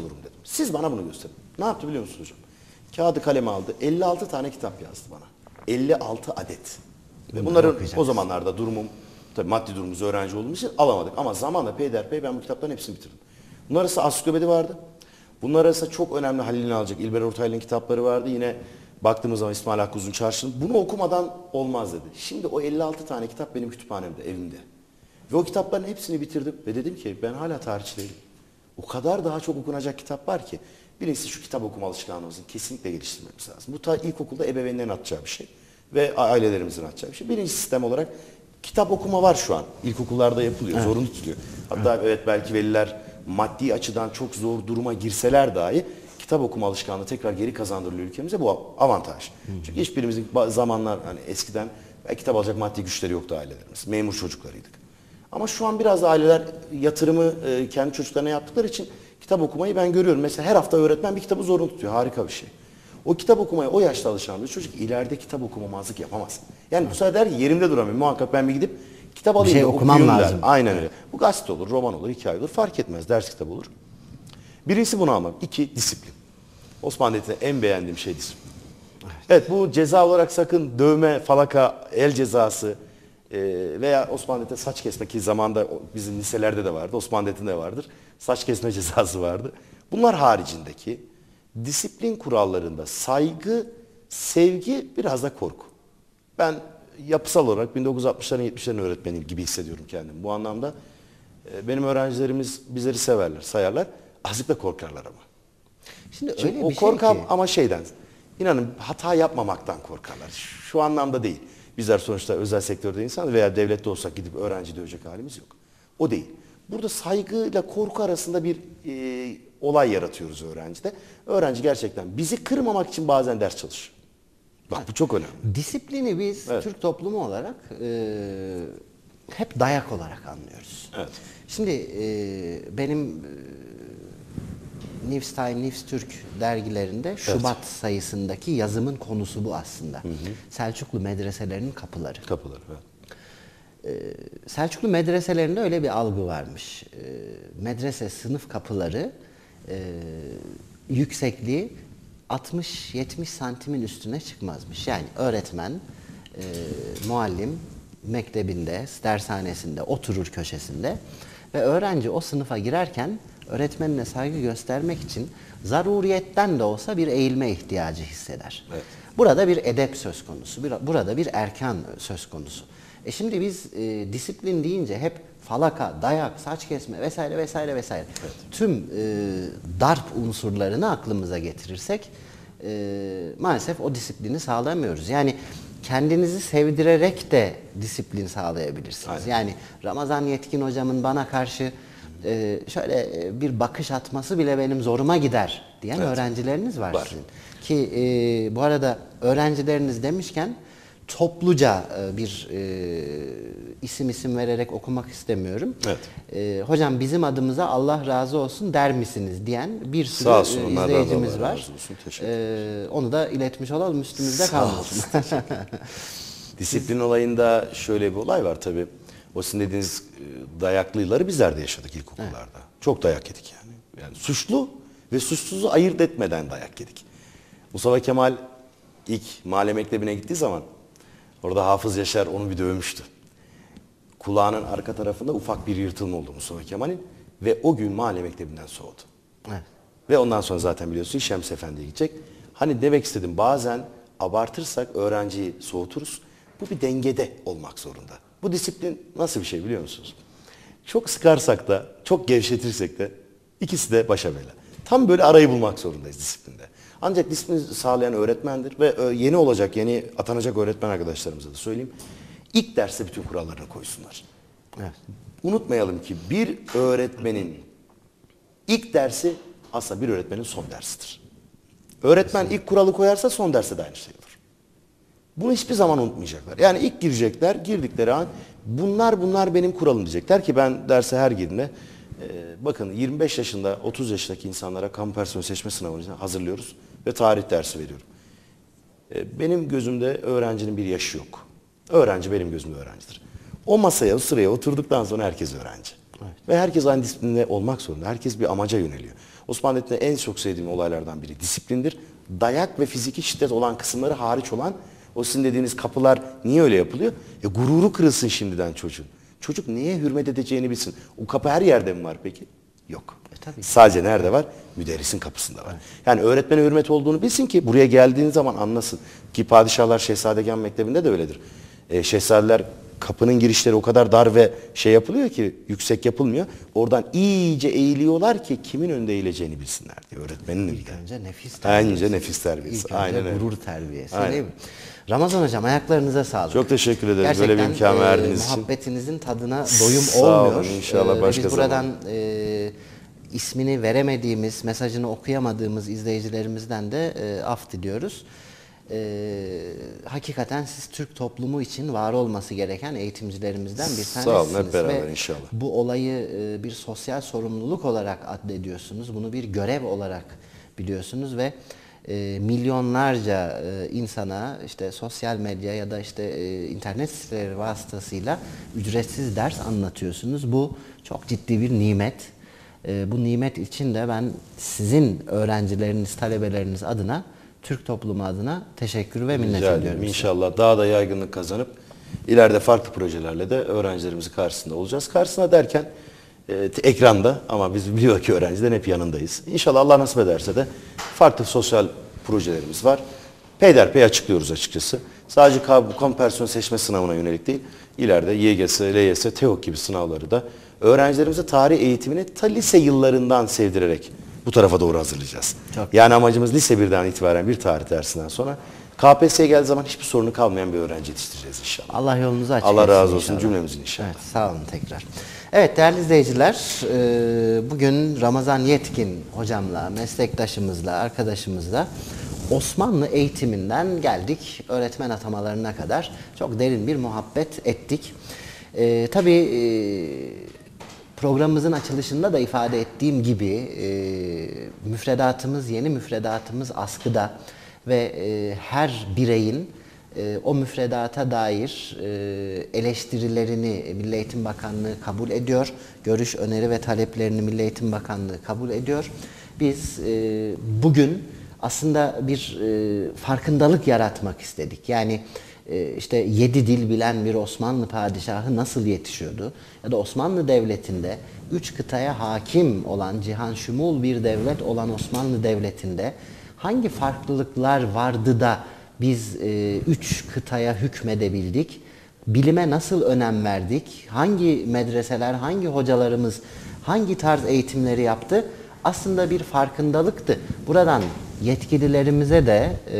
Siz bana bunu gösterin. Ne yaptı biliyor musunuz hocam? Kağıdı kaleme aldı. elli altı tane kitap yazdı bana. elli altı adet. Ve bunların o zamanlarda durumum, tabii maddi durumumuz öğrenci olduğumuz için alamadık. Ama zamanla peyderpey ben bu kitapların hepsini bitirdim. Bunlar arasında ansiklopedi vardı. Bunlar arasında çok önemli Halil İnalcık, İlber Ortaylı'nın kitapları vardı. Yine baktığımız zaman İsmail Hakkı Uzun Çarşı'nın bunu okumadan olmaz dedi. Şimdi o elli altı tane kitap benim kütüphanemde, evimde. Ve o kitapların hepsini bitirdim ve dedim ki ben hala tarihçi değilim. O kadar daha çok okunacak kitap var ki. Birincisi şu kitap okuma alışkanlığımızı kesinlikle geliştirmemiz lazım. Bu ta ilkokulda ebeveynlerin atacağı bir şey ve ailelerimizin atacağı bir şey. Birinci sistem olarak kitap okuma var şu an. İlkokullarda yapılıyor, evet. Zorunlu tutuluyor. Hatta evet. evet belki veliler maddi açıdan çok zor duruma girseler dahi kitap okuma alışkanlığı tekrar geri kazandırılıyor ülkemize. Bu avantaj. Hı. Çünkü hiçbirimizin zamanlar hani eskiden kitap alacak maddi güçleri yoktu ailelerimiz. Memur çocuklarıydık. Ama şu an biraz da aileler yatırımı e, kendi çocuklarına yaptıkları için kitap okumayı ben görüyorum. Mesela her hafta öğretmen bir kitabı zorunlu tutuyor. Harika bir şey. O kitap okumaya o yaşta alışan bir çocuk ileride kitap okumamazlık yapamaz. Yani bu sefer der ki yerimde duramıyorum. Muhakkak ben bir gidip kitap alayım. Bir şey okumam lazım. Der. Aynen öyle. Bu gazete olur, roman olur, hikaye olur. Fark etmez. Ders kitabı olur. Birincisi bunu almak. İki, disiplin. Osmanlı Devleti'nde en beğendiğim şey disiplin. Evet. evet bu ceza olarak sakın dövme, falaka, el cezası e, veya Osmanlı Devleti'nde saç kesme ki zamanda bizim liselerde de vardı. Osmanlı Devleti'nde de vardır. Saç kesme cezası vardı. Bunlar haricindeki disiplin kurallarında saygı, sevgi, biraz da korku. Ben yapısal olarak bin dokuz yüz altmışların yetmişlerin öğretmeniyim gibi hissediyorum kendimi. Bu anlamda benim öğrencilerimiz bizleri severler, sayarlar. Azıcık da korkarlar ama. Şimdi Şimdi öyle o bir şey korkam ki... ama şeyden, inanın hata yapmamaktan korkarlar. Şu anlamda değil. Bizler sonuçta özel sektörde insan veya devlette olsak gidip öğrenci dövecek halimiz yok. O değil. Burada saygıyla korku arasında bir e, olay yaratıyoruz öğrencide. Öğrenci gerçekten bizi kırmamak için bazen ders çalışıyor. Bak bu çok önemli. Disiplini biz evet. Türk toplumu olarak e, hep dayak olarak anlıyoruz. Evet. Şimdi e, benim e, Nifs Time, Nifs Türk dergilerinde Şubat evet. sayısındaki yazımın konusu bu aslında. Hı hı. Selçuklu medreselerinin kapıları. Kapıları, evet. Ee, Selçuklu medreselerinde öyle bir algı varmış. Ee, medrese sınıf kapıları e, yüksekliği altmış yetmiş santimin üstüne çıkmazmış. Yani öğretmen, e, muallim mektebinde, dershanesinde oturur köşesinde ve öğrenci o sınıfa girerken öğretmenine saygı göstermek için zaruriyetten de olsa bir eğilme ihtiyacı hisseder. Evet. Burada bir edep söz konusu, bir, burada bir erkan söz konusu. E şimdi biz e, disiplin deyince hep falaka, dayak, saç kesme vesaire vesaire vesaire. Evet. Tüm e, darp unsurlarını aklımıza getirirsek e, maalesef o disiplini sağlamıyoruz. Yani kendinizi sevdirerek de disiplin sağlayabilirsiniz. Aynen. Yani Ramazan Yetkin hocamın bana karşı e, şöyle bir bakış atması bile benim zoruma gider diyen evet. öğrencileriniz var, var sizin. Ki e, bu arada öğrencileriniz demişken topluca bir e, isim isim vererek okumak istemiyorum. Evet. E, hocam bizim adımıza Allah razı olsun der misiniz diyen bir sürü Sağ olsun, izleyicimiz var. Razı olsun, e, onu da iletmiş olalım, üstümüzde kalmasın. Disiplin olayında şöyle bir olay var tabii. O sizin dediğiniz dayaklı yılları bizler de yaşadık ilkokullarda. Evet. Çok dayak yedik yani. Yani suçlu ve suçsuzu ayırt etmeden dayak yedik. Mustafa Kemal ilk mahalle mektebine gittiği zaman orada Hafız Yaşar onu bir dövmüştü. Kulağının arka tarafında ufak bir yırtılma oldu Mustafa Kemal'in ve o gün mahalle mektebinden soğudu. Evet. Ve ondan sonra zaten biliyorsun Şems Efendi'ye gidecek. Hani demek istedim bazen abartırsak öğrenciyi soğuturuz. Bu bir dengede olmak zorunda. Bu disiplin nasıl bir şey biliyor musunuz? Çok sıkarsak da çok gevşetirsek de ikisi de başa bela. Tam böyle arayı bulmak zorundayız disiplinde. Ancak disiplini sağlayan öğretmendir ve yeni olacak, yeni atanacak öğretmen arkadaşlarımıza da söyleyeyim. İlk derste bütün kurallarını koysunlar. Evet. Unutmayalım ki bir öğretmenin ilk dersi aslında bir öğretmenin son dersidir. Öğretmen ilk kuralı koyarsa son derste de aynı şey olur. Bunu hiçbir zaman unutmayacaklar. Yani ilk girecekler, girdikleri an bunlar bunlar benim kuralım diyecekler ki ben derse her girdiğimde e, bakın yirmi beş yaşında otuz yaşındaki insanlara kamu personeli seçme sınavını hazırlıyoruz ve tarih dersi veriyorum. E, benim gözümde öğrencinin bir yaşı yok. Öğrenci benim gözümde öğrencidir. O masaya, o sıraya oturduktan sonra herkes öğrenci. Ve herkes aynı disiplinde olmak zorunda. Herkes bir amaca yöneliyor. Osmanlı Devleti'nde en çok sevdiğim olaylardan biri disiplindir. Dayak ve fiziki şiddet olan kısımları hariç olan o sizin dediğiniz kapılar niye öyle yapılıyor? E, gururu kırılsın şimdiden çocuğun. Çocuk neye hürmet edeceğini bilsin. O kapı her yerde mi var peki? Yok. E, tabii. Sadece nerede var? Müderrisin kapısında var. Evet. Yani öğretmene hürmet olduğunu bilsin ki buraya geldiğiniz zaman anlasın. Ki padişahlar Şehzadegân Mektebi'nde de öyledir. E, şehzadeler kapının girişleri o kadar dar ve şey yapılıyor ki yüksek yapılmıyor. Oradan iyice eğiliyorlar ki kimin önde eğileceğini bilsinler diye öğretmenin önünde. İlk önce nefis terbiyesi. Önce nefis terbiyesi. İlk önce Aynen öyle. gurur terbiyesi Aynen. değil mi? Ramazan hocam ayaklarınıza sağlık. Çok teşekkür ederim Gerçekten, böyle bir imkan e, verdiğiniz için. muhabbetinizin tadına doyum Sağ olun, olmuyor. inşallah E, başka Biz buradan zaman. e, ismini veremediğimiz, mesajını okuyamadığımız izleyicilerimizden de e, af diliyoruz. E, hakikaten siz Türk toplumu için var olması gereken eğitimcilerimizden bir tanesiniz. Sağ olun, hep beraber Ve inşallah. bu olayı e, bir sosyal sorumluluk olarak addediyorsunuz. Bunu bir görev olarak biliyorsunuz ve e, milyonlarca e, insana işte sosyal medya ya da işte e, internet siteleri vasıtasıyla ücretsiz ders anlatıyorsunuz. Bu çok ciddi bir nimet. E, bu nimet için de ben sizin öğrencileriniz, talebeleriniz adına, Türk toplumu adına teşekkür ve minnet Rica ediyorum. ederim. size. İnşallah daha da yaygınlık kazanıp ileride farklı projelerle de öğrencilerimizin karşısında olacağız. Karşısına derken e, ekranda ama biz biliyor ki öğrencilerin hep yanındayız. İnşallah Allah nasip ederse de farklı sosyal projelerimiz var. Peyderpey açıklıyoruz açıkçası. Sadece kompersyon seçme sınavına yönelik değil, ileride Y G S, L Y S, TEOK gibi sınavları da öğrencilerimize tarih eğitimini ta lise yıllarından sevdirerek bu tarafa doğru hazırlayacağız. Çok yani amacımız lise birden itibaren bir tarih dersinden sonra K P S S'ye geldiği zaman hiçbir sorunu kalmayan bir öğrenci yetiştireceğiz inşallah. Allah yolunuzu açık Allah etsin razı olsun inşallah. cümlemizin inşallah. Evet, sağ olun tekrar. Evet değerli izleyiciler, e, bugün Ramazan Yetkin hocamla, meslektaşımızla, arkadaşımızla Osmanlı eğitiminden geldik öğretmen atamalarına kadar çok derin bir muhabbet ettik. E, tabii e, programımızın açılışında da ifade ettiğim gibi e, müfredatımız, yeni müfredatımız askıda ve e, her bireyin e, o müfredata dair e, eleştirilerini Milli Eğitim Bakanlığı kabul ediyor. Görüş, öneri ve taleplerini Milli Eğitim Bakanlığı kabul ediyor. Biz e, bugün aslında bir e, farkındalık yaratmak istedik. Yani e, işte yedi dil bilen bir Osmanlı padişahı nasıl yetişiyordu? Ya da Osmanlı Devleti'nde üç kıtaya hakim olan, cihan şumul bir devlet olan Osmanlı Devleti'nde hangi farklılıklar vardı da biz e, üç kıtaya hükmedebildik? Bilime nasıl önem verdik? Hangi medreseler, hangi hocalarımız hangi tarz eğitimleri yaptı? Aslında bir farkındalıktı. Buradan yetkililerimize de e,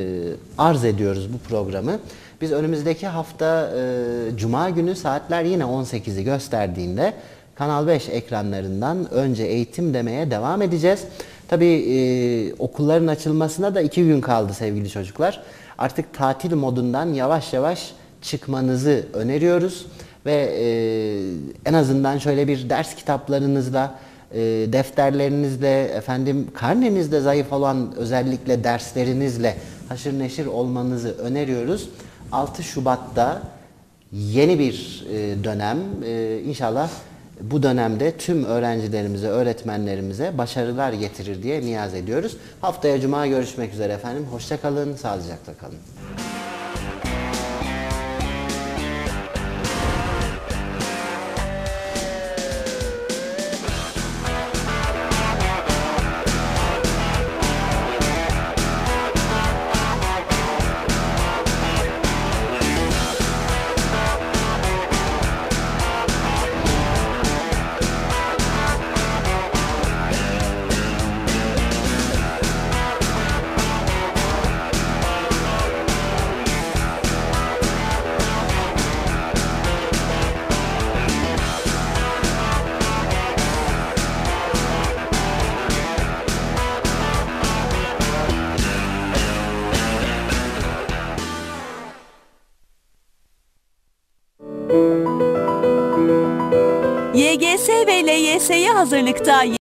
arz ediyoruz bu programı. Biz önümüzdeki hafta e, Cuma günü saatler yine on sekizi gösterdiğinde Kanal beş ekranlarından önce eğitim demeye devam edeceğiz. Tabii e, okulların açılmasına da iki gün kaldı sevgili çocuklar. Artık tatil modundan yavaş yavaş çıkmanızı öneriyoruz. Ve e, en azından şöyle bir ders kitaplarınızla, e, defterlerinizle, efendim karnenizde zayıf olan özellikle derslerinizle haşır neşir olmanızı öneriyoruz. altı Şubat'ta yeni bir e, dönem e, inşallah bu dönemde tüm öğrencilerimize, öğretmenlerimize başarılar getirir diye niyaz ediyoruz. Haftaya Cuma görüşmek üzere efendim. Hoşça kalın, sağlıcakla kalın. Y G S ve L Y S'ye hazırlıkta